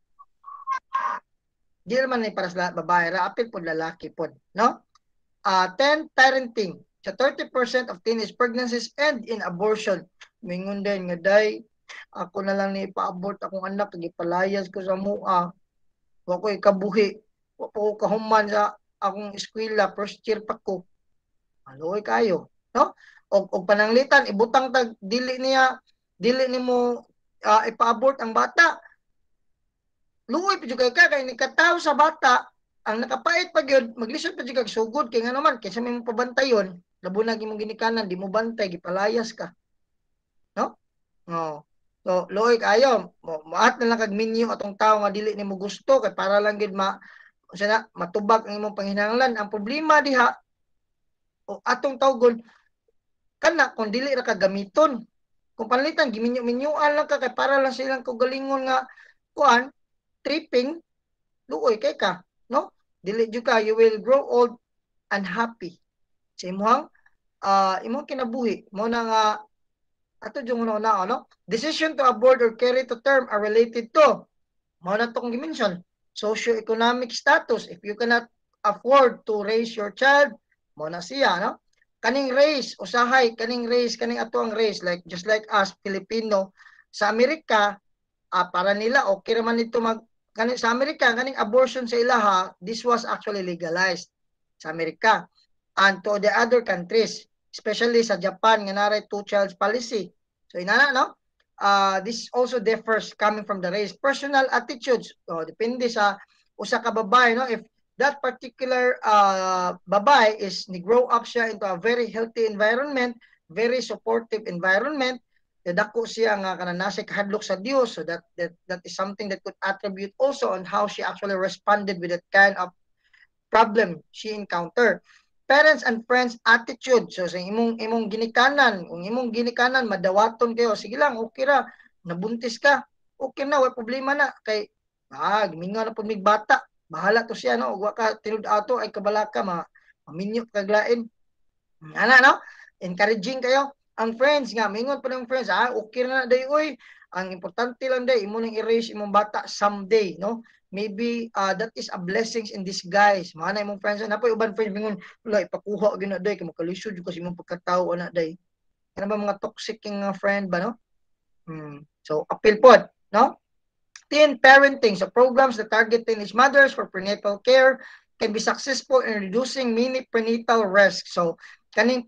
Di naman ni para sa babae ra apil pod lalaki pod, no? 10 parenting. So 30% of teenage pregnancies end in abortion. Mingon din nga day ako na lang ni pa-abort akong anak gipalayas ko sa mua. Wa ko ikabuhi. Wa ko kahuman sa akong eskwela, first year pa ko. Aloy kayo, no? Og pananglitan ibutang tag dili nimo ipa-abort ang bata. Luoy pa jud kay ni kataw sa bata, ang nakapait pa gyud, maglisod pa jud kag sugod kay nga naman kaysa may mo pabantayon, labo na imong ginikanan, di mo bantay, gipalayas ka. No? No. So, luoy kayo, maat na lang kag minyo atong tao nga dili nimo gusto kay para lang gid matubag ang imong panghinahanglan. Ang problema diha o atong tawgon kana kung dili ra ka gamiton. Kung panlitan giminyo-minyuan lang ka kay para lang silang kagalingon nga kuan tripping luoy kay ka, no? Dili jud ka, you will grow old unhappy. Sa imong kinabuhi mo na nga ato jung no decision to abort or carry to term are related to mo na tong gimension socio-economic status. If you cannot afford to raise your child, mo na siya, no? Kaning race, usahay, kaning ato ang race, like just like us, Filipino, sa Amerika, para nila, okay naman ito sa Amerika kaning abortion sa ilaha, this was actually legalized sa Amerika and to the other countries, especially sa Japan nga naray two child policy. So inana no, this also differs coming from the race, personal attitudes. So depende sa usa ka babae no, if that particular babae is ni-grow up siya into a very healthy environment, very supportive environment, dako siya nga kana nasa kahadlok sa Dios, so that is something that could attribute also on how she actually responded with that kind of problem she encountered. Parents and friends attitude, so sa imong ginikanan, kung imong ginikanan madawaton kayo, sige lang, okay ra, nabuntis ka, okay na, wala problema na, kay gimingaw na pud mig bata, bahala to siya no, wa ka tinud-ato ay kabalaka maminyo kaglain. Ana no, encouraging kayo ang friends nga, mingon pa ng friends, okay na day oy, ang importante lang day imo nang i-raise imong bata someday no, maybe that is a blessings in disguise. Mana imong friends na po uban friends mingon, wala ipakuha gyud na day kay makalisod jud kasi imong pagkatao ana day. Ano ba mga toxic nga friend ba no? So appeal pod no. Teen parenting, so programs that target teenage mothers for prenatal care can be successful in reducing many prenatal risks. So kaning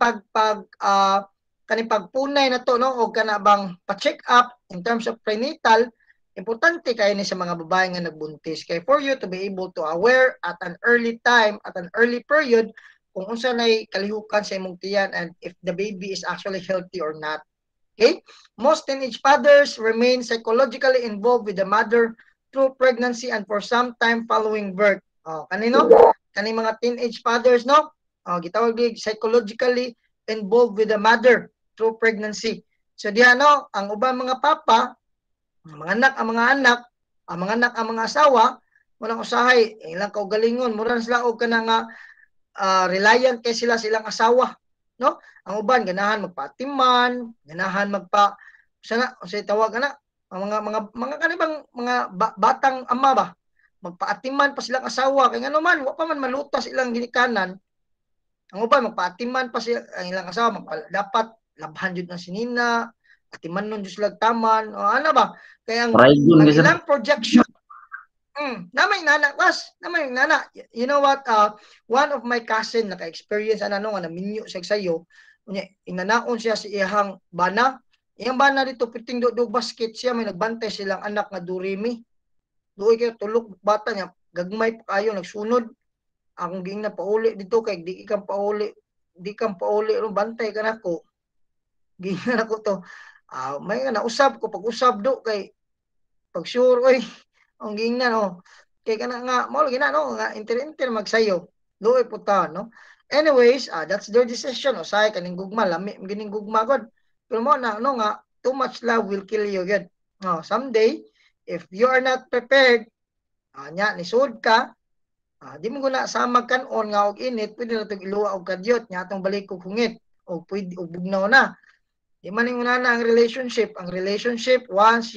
kaning pagpunay na to no, o kana bang pa-check up in terms of prenatal, importante kayo ni sa mga babae nga nagbuntis, kay for you to be able to aware at an early time, at an early period, kung unsa nay kalihukan sa imong tiyan and if the baby is actually healthy or not. Okay? Most teenage fathers remain psychologically involved with the mother through pregnancy and for some time following birth. Kanino? Kaning mga teenage fathers no, gitawag dig psychologically involved with the mother through pregnancy. So diha no, ang ubang mga papa, ang mga anak, ang mga asawa, walang usahay, ilang kaugalingon, mura sila og kana nga reliant kay sila silang asawa, no? Ang uban ganahan magpaatiman, ganahan sana unsay tawag ana, ang mga kanibang mga batang ama ba, magpaatiman pa silang asawa kay ngano man wa pa man malutas ilang ginikanan. Ang uban magpaatiman pa siya ang ilang asawa, dapat labhan jud na sinina, atiman nun jud sila taman, o ano ba? Kaya ang ilang projection namay nana you know what, one of my cousin naka-experience nga naminyo siya sayo, unya inanaon siya sa iyang bana dito piting do basket siya, may nagbantay silang anak nga durimi, duoy kay tulog bata niya, gagmay pa kayo nagsunod, akong giing na pauli dito kay di kang pauli bantay ka nako, giing na ko to, may nausab ko pag-usab do kay pag sure oy ang giing na no, kay kana nga mao lagi na no, nga inter magsayo luoy puta no. Anyways, that's their decision, usay kaning gugma lami gining gugma god, pero mo na no nga too much love will kill you good. Someday if you are not prepared, nya nisud ka, di mo guna samag kanon nga og init, pwede na itong iluwa og kadyot nya atong balik og hungit o pwede og bugnaw na. Di man ning una na ang relationship once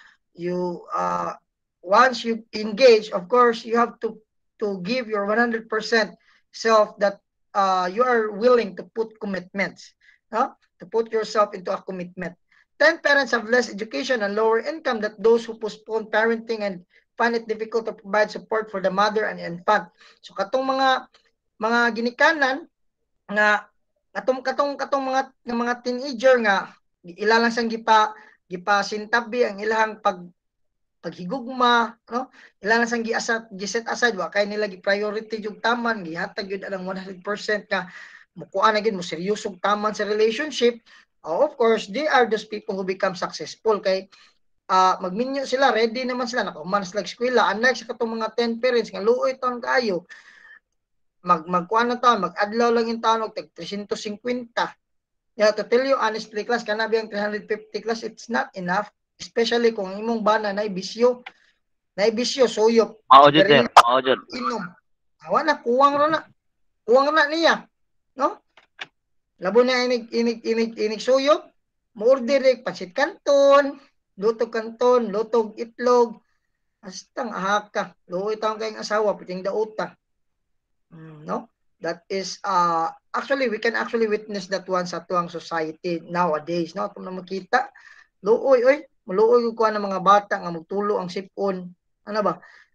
you engage, of course you have to give your 100% self, that you are willing to put commitments, no? To put yourself into a commitment. 10 parents have less education and lower income than those who postpone parenting and find it difficult to provide support for the mother and infant. So katong mga ginikanan nga katong mga teenager nga ila lang sang gipasintabi ang ilahang paghigugma, no? Ila lang sang giset aside, wa kay nila gi-priority jug taman, gihatag gyud ang 100% ka mukuha na gyud mo seryosong taman sa relationship. Of course they are those people who become successful kay magminyo sila, ready naman sila, nakahuman sila eskwela, unlike sa katong mga 10 parents nga luoy taon kaayo, magkuha na taon, mag-adlaw lang yung taon og 350. Yeah, to tell you honestly class, kanabi ang 350 class, it's not enough, especially kung imong bana na ibisyo suyop, inom, na kuwang na niya, no? Labo na inig suyop, mo-order pancit canton, lutog kanton, lutog itlog, astang ahaka, luoy taong kayong asawa, piting dauta. No? That is, actually, we can actually witness that one sa tuwang society nowadays, no? Kung na makita, luoy ko ng mga bata nga magtulo ang sipon, ano ba?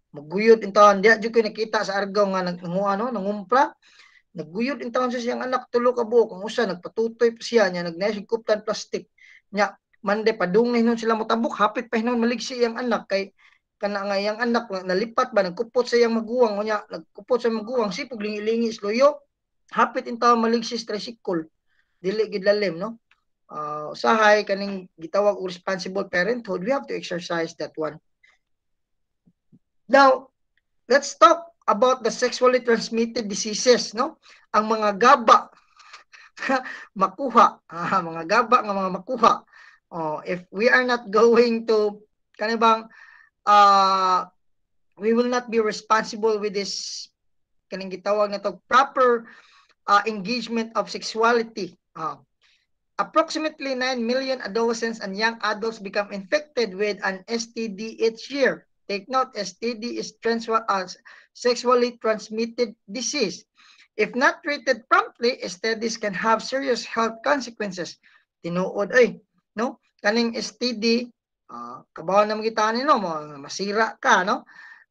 Maguyod intawan diya jud ko nakita sa argaw nga nangumpra. Nagguyod intawan sa siyang anak tulo ka buok, ang usa nagpatutoy pa siya nya nagnahiguptan plastic. Nya mande padung na hinon sila motabok, hapit pa hinon maligsi iyang anak kay kana nga iyang anak nalipat ba nagkupot sa iyang maguwang unya nagkupot sa maguwang sipog lingi-lingi isloyo hapit intawan maligsi sa tricycle dili gid lalim no. Usahay kaning gitawag og responsible parenthood, we have to exercise that one. Now, let's talk about the sexually transmitted diseases, no? Ang mga gaba makuha, mga gaba nga mga makuha. If we are not going to kanibang we will not be responsible with this kaning gitawag na to proper engagement of sexuality. Approximately 9 million adolescents and young adults become infected with an STD each year. Take note, STD is sexually transmitted disease. If not treated promptly, STDs can have serious health consequences. Tinuod no? Kaning STD, kabaw na kita no, masira ka, no?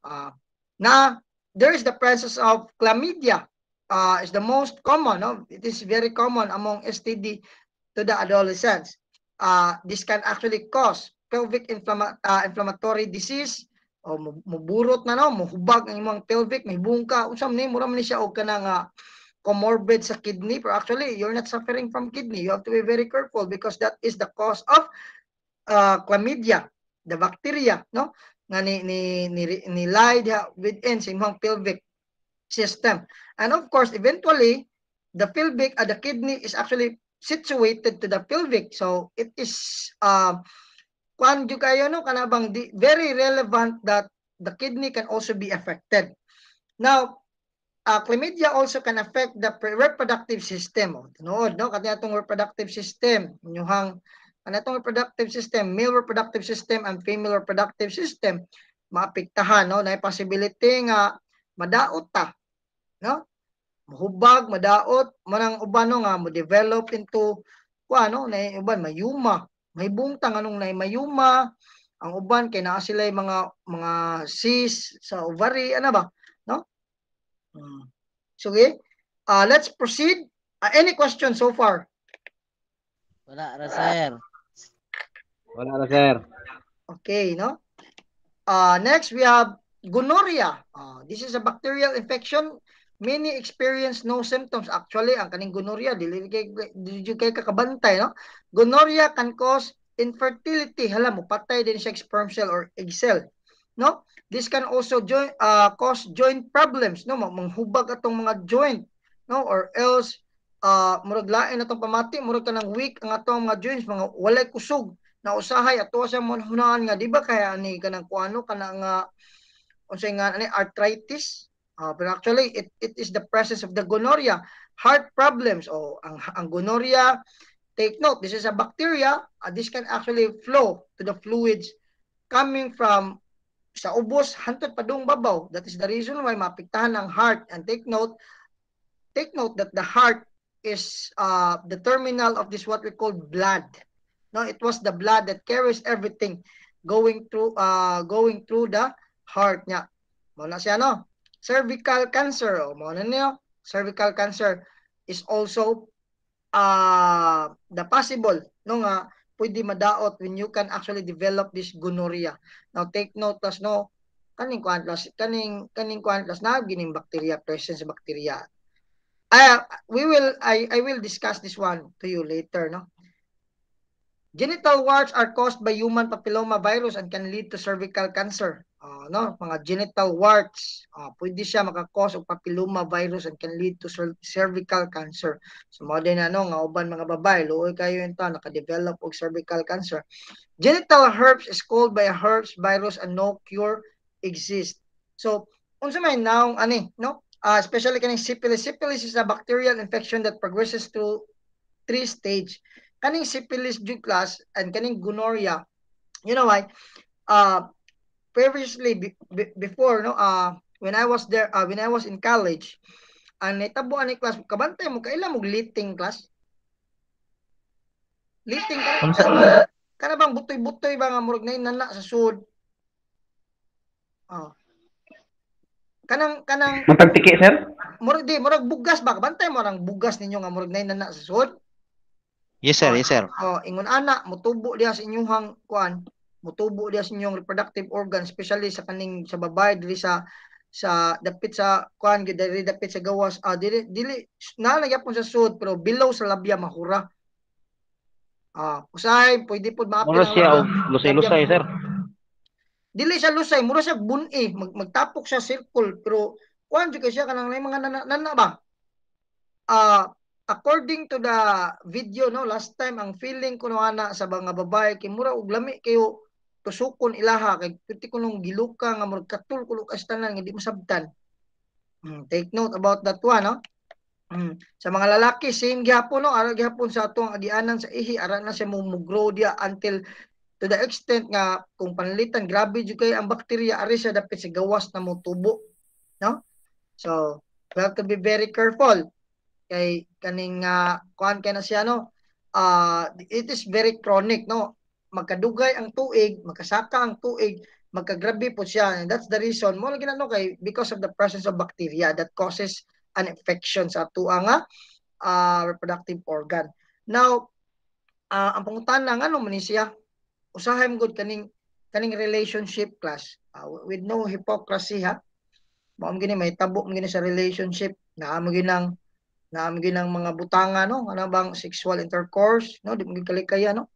Na there is the presence of chlamydia. Is the most common, no? It is very common among STD to the adolescents. This can actually cause pelvic inflammatory disease, o muburot na no, muhubag ang imong pelvic, may bungka, unsam ni mura man siya og kanang comorbid sa kidney, but actually you're not suffering from kidney. You have to be very careful because that is the cause of chlamydia, the bacteria, no, nga ni lie within sa imong pelvic system. And of course, eventually the pelvic, the kidney is actually situated to the pelvic, so it is kwan jud kayo no kanabang very relevant that the kidney can also be affected. Now, chlamydia also can affect the reproductive system. Tinuod no kanya atong reproductive system, inyuhang kanatong reproductive system, male reproductive system and female reproductive system maapektahan no, na possibility nga madaot ta, no? Mahubag, madaot, manang uban no nga mo develop into kuano na uban mayuma, may bungtang anong na mayuma, ang uban kay naa sila mga cysts sa ovary ano ba, no? Sige. Let's proceed. Any questions so far? Wala ra, sir. Wala na, sir. Okay, no? Next we have gonorrhea. This is a bacterial infection. Many experience no symptoms. Actually, ang kaning gonorrhea dili kay kakabantay, no? Gonorrhea can cause infertility. Hala mo patay din siya sperm cell or egg cell, no? This can also cause joint problems, no? Manghubag atong mga joint, no? Or else murag lain atong pamati, murag kanang weak ang atong mga joints, mga walay kusog na usahay ato sa hunaan nga di ba kaya ani kanang kuano kanang unsay nga ani arthritis. But actually, it is the presence of the gonorrhea. Heart problems. Ang gonorrhea, take note, this is a bacteria. This can actually flow to the fluids coming from sa ubos hantod padung babaw. That is the reason why mapiktahan ang heart. And take note that the heart is the terminal of this what we call blood. No, it was the blood that carries everything going through the heart niya. Muna siya no. Cervical cancer, cervical cancer is also the possible no nga pwede madaot when you can actually develop this gonorrhea. Now take note plus no kaning kuan plus na gining bacteria, presence of bacteria. I will discuss this one to you later, no. Genital warts are caused by human papilloma virus and can lead to cervical cancer. No, mga genital warts, pwede siya maka-cause og papilloma virus and can lead to cervical cancer. So mo din nga uban mga babae luoy kayo ento naka-develop og cervical cancer. Genital herpes is called by a herpes virus and no cure exists. So unsa may naong ani no? Especially kaning syphilis. Syphilis is a bacterial infection that progresses through 3 stages. Kaning syphilis jud class and kaning gonorrhea, you know why? Previously before no when I was there when I was in college, ang nitabo ani class kabantay mo kaila mo liting class. Liting kana bang butoy-butoy ba nga murag nay nana sa sud. kanang Matagtiki, sir? murag bugas ba, bantay mo ang bugas ninyo nga murag nay nana sa sud. Yes sir, yes sir. Ingon ana mutubo diha sa inyong kuan, mutubo diha sa inyong reproductive organ, especially sa kaning sa babae dili sa dapit sa kuan dili dapit sa gawas, dili na nagyapon sa sud pero below sa labia mahura. Usahay pwede pud maapil Mura ang siya labia. og lusay-lusay, sir. Dili siya lusay, mura siya bun-i, magtapok siya circle pero kuan jud kay siya kanang mga nana ba. According to the video no last time, ang feeling ko no ana sa mga babae kay mura og lami kayo tusukon ilaha kay kuti ko nung giluka nga murag katul kulo ka tanan nga di masabtan. Take note about that one no. Sa mga lalaki same gihapon no, ara gihapon sa atong agianan sa ihi, ara na siya mo grow dia until to the extent nga kung panlitan grabe jud kay ang bakterya ari siya dapit sa gawas na mo tubo no. So we have to be very careful kay kaning kuan kay na siya no, it is very chronic no, magkadugay ang tuig, magkasaka ang tuig, magkagrabe po siya, and that's the reason mo lagi no kay because of the presence of bacteria that causes an infection sa tuang reproductive organ. Now ang pangutana nga no man siya usahay mo gud kaning relationship class, with no hypocrisy ha, mao gini may tabo mo gini sa relationship, naamo ginang mga butanga no, ano bang sexual intercourse no, di mo kalikaya no,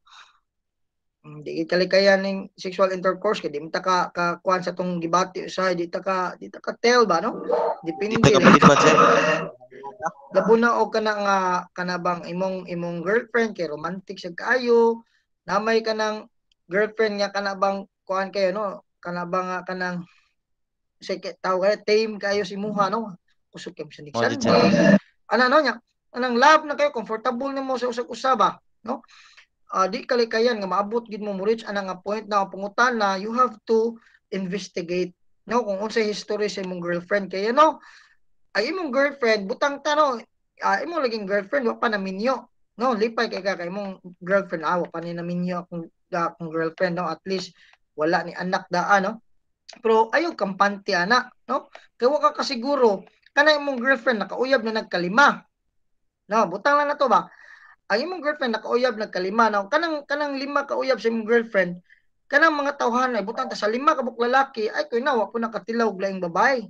di kalikaya ning sexual intercourse kay di mo ta ka kuan sa tong gibati usahay, di ta ka tell ba no, depende Dito kapatid ba sir? labo na og kana bang imong girlfriend kay romantic sa kaayo, namay kanang girlfriend nga kana bang kuan kayo no, kana bang kanang say tawag tame kayo si muha no, kusog kay sa niksan ano nya anang love na kayo, comfortable nimo sa usag-usaba no, di kalikayan nga maabot gid mo reach anang point na pangutan na you have to investigate no kung unsay history sa imong girlfriend kay no, ay imong girlfriend butang ta no, imong laging girlfriend wa pa na minyo no, lipay kay imong girlfriend wa pa ni na minyo akong girlfriend no, at least wala ni anak daan no, pero ayaw kampante ana no, kay wa ka kasiguro kana imong girlfriend nakauyab na nagkalima no, butang lang na to ba, ang imong girlfriend nakauyab nagkalima no, kanang lima kauyab sa imong girlfriend, kanang mga tawhan ay butang ta sa lima ka lalaki ay kuy na wa ko nakatilaw og laing babae,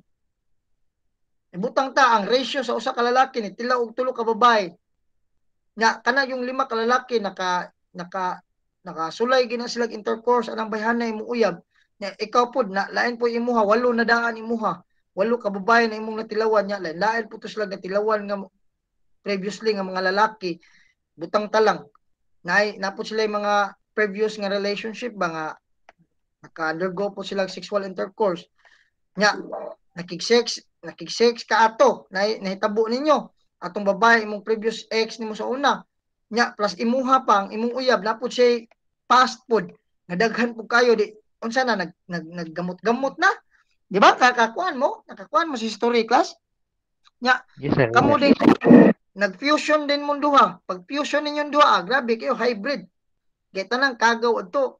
butang ta ang ratio sa usa ka lalaki ni tilaw og tulo ka babae nga kana yung lima ka lalaki nakasulay gina sila intercourse anang bayhanay mo uyab nya ikaw pod na lain po imuha, walo na daan imuha, walo ka babae na imong natilawan nya lain po to sila natilawan nga previously nga mga lalaki, butang talang napod sila yung mga previous nga relationship ba nga naka-undergo po sila sexual intercourse nya nakig-sex ka ato nahitabo ninyo atong babae imong previous ex nimo sa una nya plus imuha pang imong uyab napod siya fast food nga daghan po kayo di unsa na naggamot-gamot na di ba nakakuan mo sa history class nya Yes, sir. kamo din nag-fusion din mo duha, pag fusion ninyong duha grabe kayo hybrid kay tanang kagaw adto,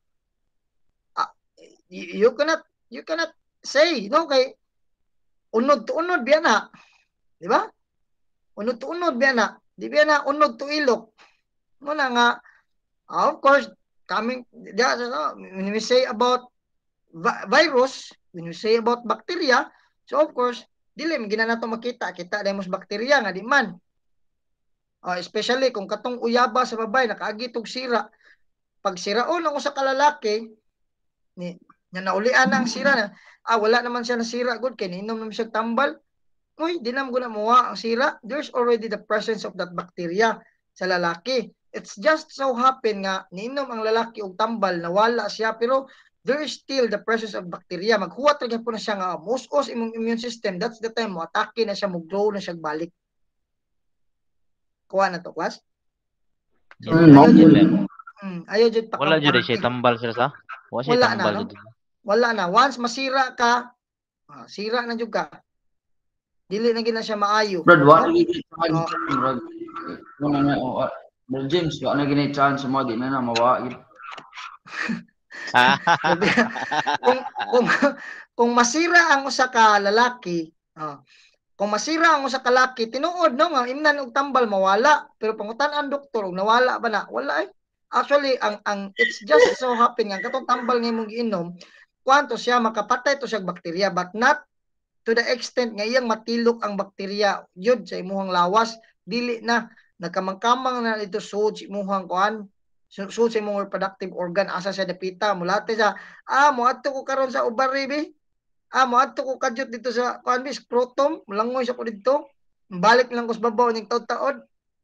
you cannot say no kay unod to unod biya na di ba, unod to unod biya na, di biya na unod to ilok mo na nga. Of course coming when we say about virus, when we say about bacteria, so of course dili gina nato makita dahil mas bacteria nga di man, especially kung katong uyaba sa babae nakaagi og sira, pag siraon ang usa ka lalaki ni nya naulian ang sira na wala naman siya nasira good kay niinom naman siya tambal, uy di na mo muwa ang sira, there's already the presence of that bacteria sa lalaki. It's just so happen nga niinom ang lalaki og tambal nawala siya pero there is still the presence of bacteria, maghuwat ra gyapon na siya nga mus-us imong immune system, that's the time mo atake na siya, mo grow na siya balik. Kuha na to class. Ayaw jud pa Wala jud siya tambal sir sa. Wala na no? Wala na once masira ka, sira na jud ka, dili na gina siya maayo. Brad, wala gini chance, Brad. Brad James, wala gini chance mo di na mawaid. kung kung kung masira ang usa ka lalaki, kung masira ang usa ka lalaki tinuod no nga imnan og tambal mawala, pero pangutan ang doktor og nawala ba na? Wala eh. Actually ang it's just so happen nga katong tambal nga imong giinom, kuanto siya makapatay to siya bakterya but not to the extent nga iyang matilok ang bakterya yun sa imuhang lawas, dili na nagkamang-kamang na ito sud sa imuhang kuan, sud sa imong reproductive organ asa siya dapita mulate sa moadto ko karon sa ovary be, moadto ko kadyot dito sa kuan be scrotum, mulangoy sa ko dito, balik lang ko sa babaw ning taod-taod.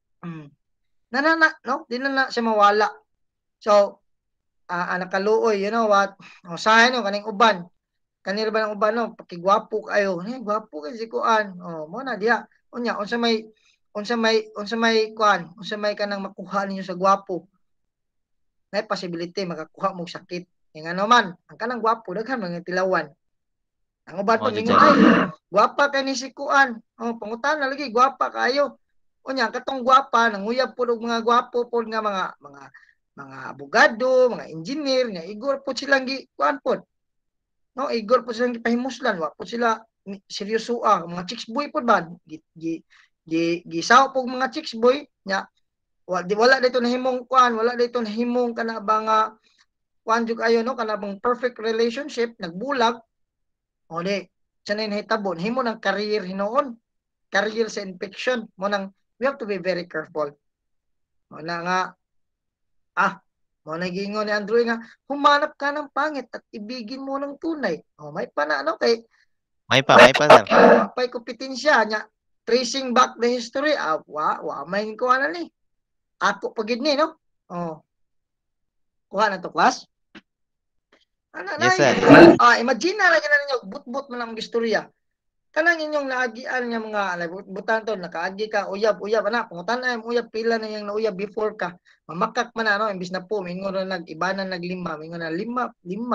No, di na siya mawala. So nakaluoy, you know what, usahay no kaning uban kanir ba ng uban no pakigwapo kayo gwapo kay si kuan mo na diha unya unsa may kuan unsa may kanang makuha ninyo sa gwapo na possibility makakuha mo sakit nga naman ang kanang gwapo daghan mga tilawan ang uban pa mingon ay gwapa kay ni si kuan pangutan na lagi gwapa kayo unya katong gwapa nanguyab pud og mga gwapo pud nga mga abogado mga engineer nga igor pud silang gi kuan pud. No, igor po silang gipahimuslan, wa po sila seryoso mga chicks boy po ba? Gisaw po mga chicks boy nya wala dito nahimong kuan, wala dito nahimong kana ba nga kuan jud ayo no kana bang perfect relationship nagbulag. O di, sanay nahitabo himo ng career hinoon. Career sa infection mo nang we have to be very careful. Mo na nga mo nagingon ni Andrew nga, humanap ka ng pangit at ibigin mo ng tunay. May pa na, kay... May pa, sir. May kompetensya niya. Tracing back the history, may ko na ni. Ako pagid ni, no? Kuha na to, class? Yes, sir. Imagine na lang ninyo, but-but mo lang ang istorya. Kanang inyong naagian nga mga butan to nakaagi ka uyab pangutan ay uyab pila na yang nauyab before ka mamakak man imbis na po mingon na nag-ibanan naglima mingon na lima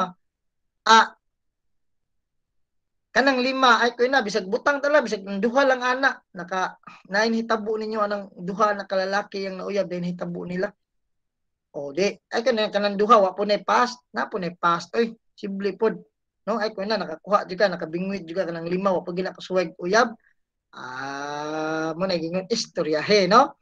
kanang lima ay ko na bisag butang tala bisag duha lang ana nain hitabo ninyo anang duha na kalalaki yang nauyab din hitabo nila di ay kanang duha wa po na past oy simple pod. No, ay ko na nakakuha juga nakabingwit juga kanang lima wa pag ginakasuwag uyab. Mo na gingon istoryahe, no?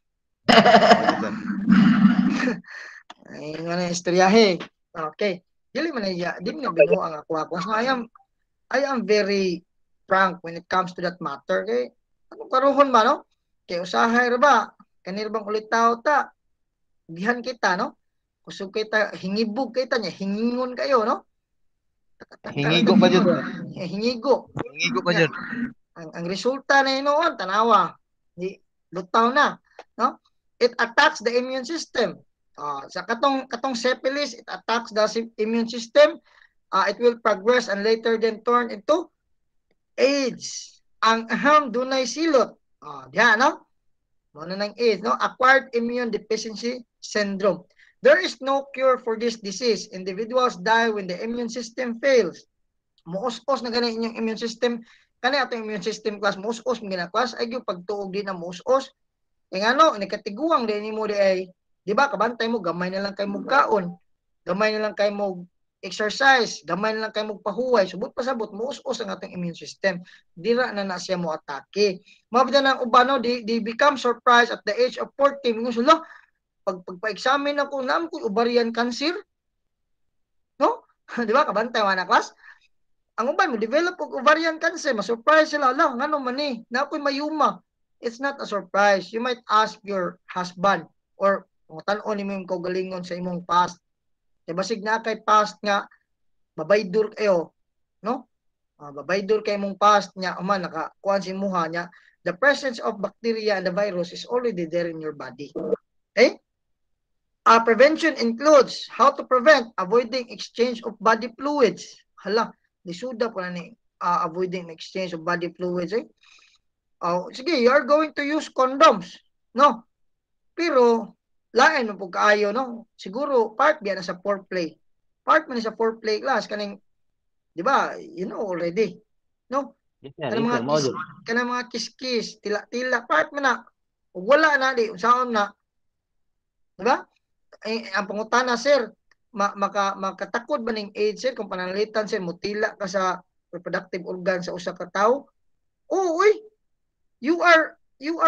Ay ngana istoryahe. Okay. Dili man iya, di man binuo ang ako. So I am very frank when it comes to that matter kay ano karuhon ba no? Kay usahay ra ba? Kanir bang ulitaw ta? Bihan kita no? Kusog kita hingibog kita nya hingingon kayo no? Hingigo pa jud. Hingigo pa jud. Ang resulta na inoon tanawa. Di lutaw na, no? It attacks the immune system. Sa katong syphilis, it attacks the immune system. It will progress and later then turn into AIDS. Ang dunay silot. Diyan, no? Ano nang AIDS, no? Acquired immune deficiency syndrome. There is no cure for this disease. Individuals die when the immune system fails. Muus-us na gani inyong immune system. Kani atong immune system class, muus-us mo ginaklas. Ay yung pagtuog din na muus-us. Nikatiguang din mo di ay, di ba, kabantay mo, gamay na lang kayo magkaon. Gamay na lang kayo mag-exercise. Gamay na lang kayo magpahuway. Subot pasabot, muus-us ang atong immune system. Dira na siya mo atake. Mabida ng ubano, they become surprised at the age of 40. Mingon sila, pagpa-examine ako, naman ko ovarian cancer. No? Di ba? Kabantay mo na class. Ang uban mo, develop og ovarian cancer. Ma-surprise sila. Ngano man eh. Na ako'y mayuma. It's not a surprise. You might ask your husband or tan-on mo yung kaugalingon sa imong past. Diba sig na kay past nga, babaydur kayo. No? Babaydur kay mong past niya. Nakakuhan si muha niya. The presence of bacteria and the virus is already there in your body. Okay? Prevention includes how to prevent avoiding exchange of body fluids. Lisuda po na ni avoiding exchange of body fluids. Sige, you are going to use condoms. No? Pero, lain mo po kaayo, no? Siguro, part biya na sa foreplay. Part man sa foreplay class. Kaning, di ba, you know already. No? Kanang mga kiss-kiss, tila-tila, part man na. Wala na, di, saan na. Di ba? Ang pangutana, sir, makatakod ba ning AIDS sir kung pananalitan sir mutila ka sa reproductive organ sa usa ka tawo? Oh, uy. You are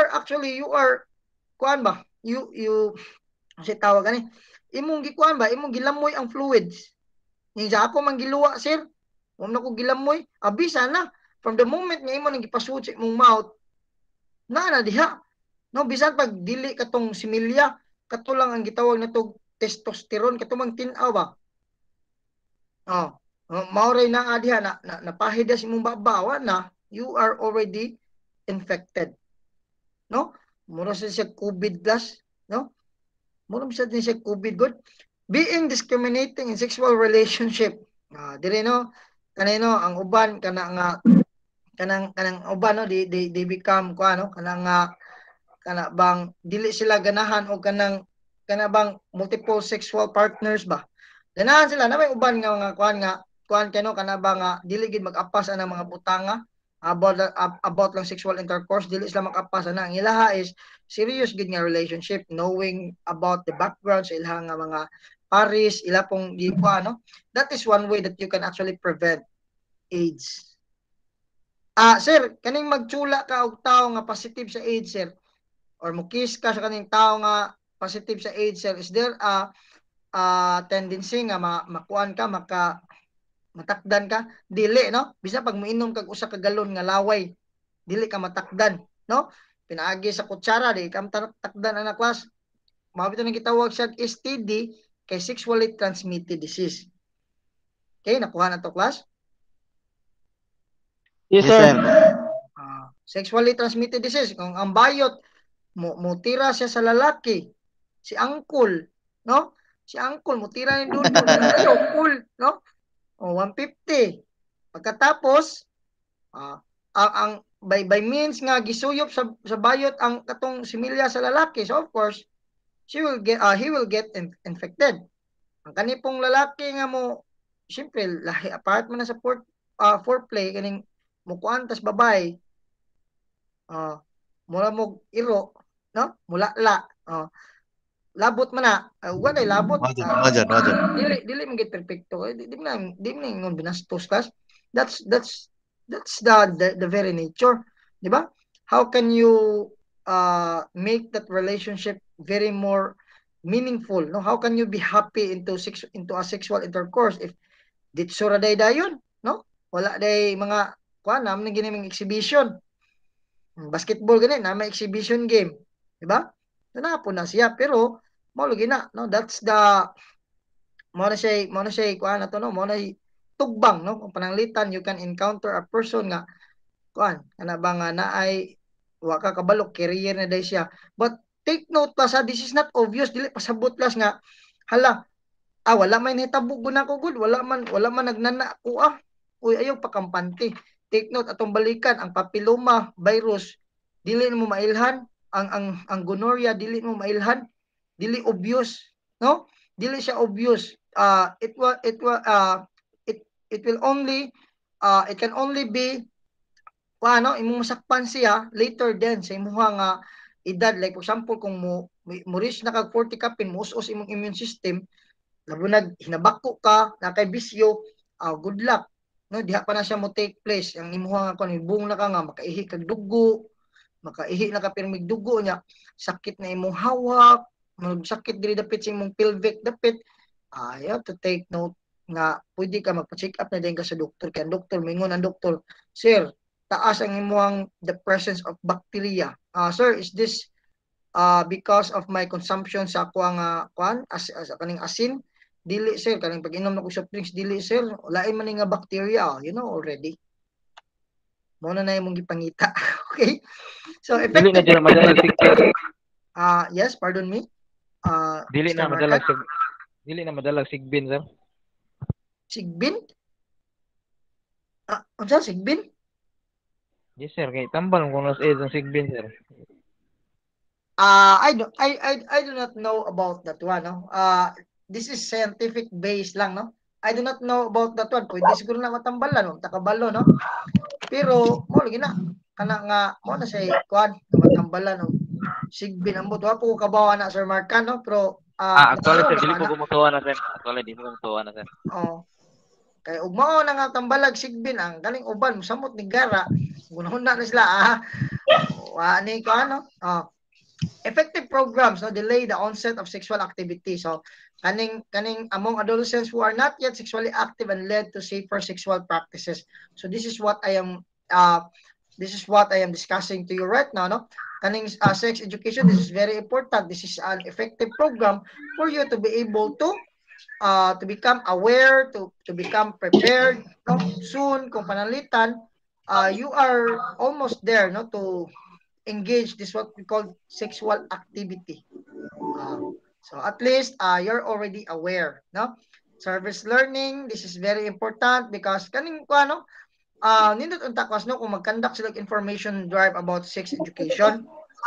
kuan ba? You kasi tawag gani. Imong gikuan ba? Imong gilamoy ang fluids. Ning sa ako man giluwa sir. Wa na ko gilamoy. Abisa na. From the moment nga imo nang gipasuot sa imong mouth, na diha. No, bisan pag dili katong similya, kato lang ang gitawag natog testosterone, katumang tinaw ba? Oh, mauray na diha na napahid sa imong babawa na you are already infected. No? Mura siya COVID plus, no? Mura siya COVID good. Being discriminating in sexual relationship. Dire no, kanino ang uban kanang uban no they become kuano kana bang dili sila ganahan o kana bang multiple sexual partners ba. Ganahan sila na may uban nga mga kuan kano kana ba nga dili gid mag-apas ana mga butanga about lang sexual intercourse, dili sila mag-apas ana. Ang ilaha is serious gid nga relationship, knowing about the background sa ilang nga mga paris, ila pong ano. That is one way that you can actually prevent AIDS. Sir, kaning magtsula ka og tawo nga positive sa AIDS, sir, or mukis ka sa kaning tawo nga positive sa AIDS, sir, is there a tendency nga makuan ka, matakdan ka? Dili, no? Bisa pag moinom kag usa ka galon nga laway, dili ka matakdan, no? Pinaagi sa kutsara, di ka matakdan ana klas. Mabito nang gitawag siya STD kay sexually transmitted disease. Okay, nakuha na to klas? Yes, sir. Sexually transmitted disease, kung ang bayot mutira siya sa lalaki, si angkol, no? Si angkol mutira ni Dundo, ayo cool, no? O 150. Pagkatapos ang by means nga gisuyop sa bayot ang katong similya sa lalaki, so of course he will get infected. Ang kanipong lalaki nga mo siyempre lahi apart man na sa foreplay kaning mukuan tas babay, mula mo iro, no? Mulala, labot man na, wala labot. Wajan. Dili man gid perfecto. Di man ingon binastos kas. That's the very nature, di ba? How can you make that relationship very more meaningful, no? How can you be happy into a sexual intercourse if ditsura day dayon, no? Wala day mga kuan naman gini mga exhibition. Basketball gani na may exhibition game, di ba? Na po na siya pero mao lagi na, no? That's the mo na siya kuan ato, no? Mo na tugbang, no? Kung pananglitan you can encounter a person nga kuan kana ba nga naay wa ka kabalo career na day siya. But take note pa sa this is not obvious, dili pasabot las nga hala wala man hitabo gud nako gud, wala man nagnana ko uy ayaw pakampante. Take note atong balikan ang papilloma virus dili mo mailhan, ang gonorrhea dili mo mailhan, dili obvious, no? Dili siya obvious. It can only be ano imong masakpan siya later then sa imong nga edad, like for example kung mo reach na kag 40 ka pin muus-us imong immune system, labo hinabako ka na kay bisyo, good luck, no? Diha pa na siya mo take place ang imong nga kun ibong na ka nga makaihi kag dugo, makaihi na ka pirmig dugo nya, sakit na imong hawak, magsakit diri dapit sa imong pelvic dapit. You have to take note nga pwede ka magpa-check up na din ka sa doktor, kay ang doktor mingon ang doktor, sir taas ang imong the presence of bacteria. Sir, is this because of my consumption sa ako nga kuan kaning asin? Dili sir, kaning pag-inom na ko soft drinks, dili sir, lain man nga bacteria, you know already. Mo na imong gipangita. Okay? So Dili na effective. dyan madalag sigbin. Yes, pardon me. Dili Mr. na madalag sigbin, sir. Sigbin? Unsa sigbin? Yes, sir. Kay tambal kung nas AIDS ang sigbin, sir. I do not know about that one, no. This is scientific based lang, no. I do not know about that one. Pwede siguro na matambalan, no, takabalo, no. Pero mo lagi na kana nga mo na say kuan matambalan, no. Sigbin ambot wa po kabawa na Sir Mark, no, pero Actually, sir, dili ana. ko gumutuwa na, sir. Actually, dili ko gumutuwa na, sir. Oh. Kay ug mao na nga tambalag sigbin ang kaning uban mosamot ni gara. Gunahuna na sila wa ni ko ano. Effective programs no delay the onset of sexual activity. So kaning among adolescents who are not yet sexually active and led to safer sexual practices. So this is what I am discussing to you right now, no? Kaning sex education, this is very important. This is an effective program for you to be able to become aware, to become prepared, no? Soon kung panalitan, you are almost there, no, to engage this what we call sexual activity. So at least you're already aware, no? Service learning, this is very important because kaning ko ano, nindot unta ko no kung mag-conduct sila information drive about sex education.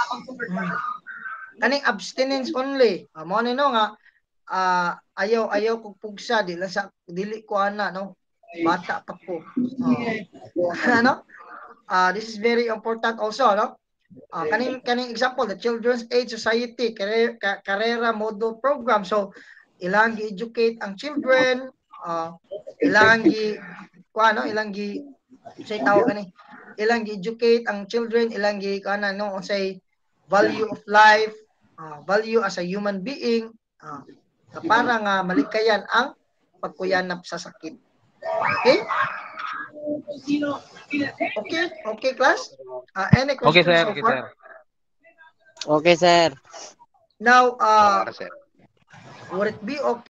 Kaning abstinence only. Mo ni no nga ayaw kog pugsa dili ko ana no. Bata pa ko. Ano? This is very important also, no? Kaning example, the Children's Aid Society Carrera Model Program. So ilang gi-educate ang children, ilang gi-educate ang children, ilang gi no say value of life, value as a human being, para nga malikayan ang pagkuyanap sa sakit. Okay? Okay, class? Any Okay, questions sir. so Okay, far? sir. Okay, sir. Now, Para, sir. would it be okay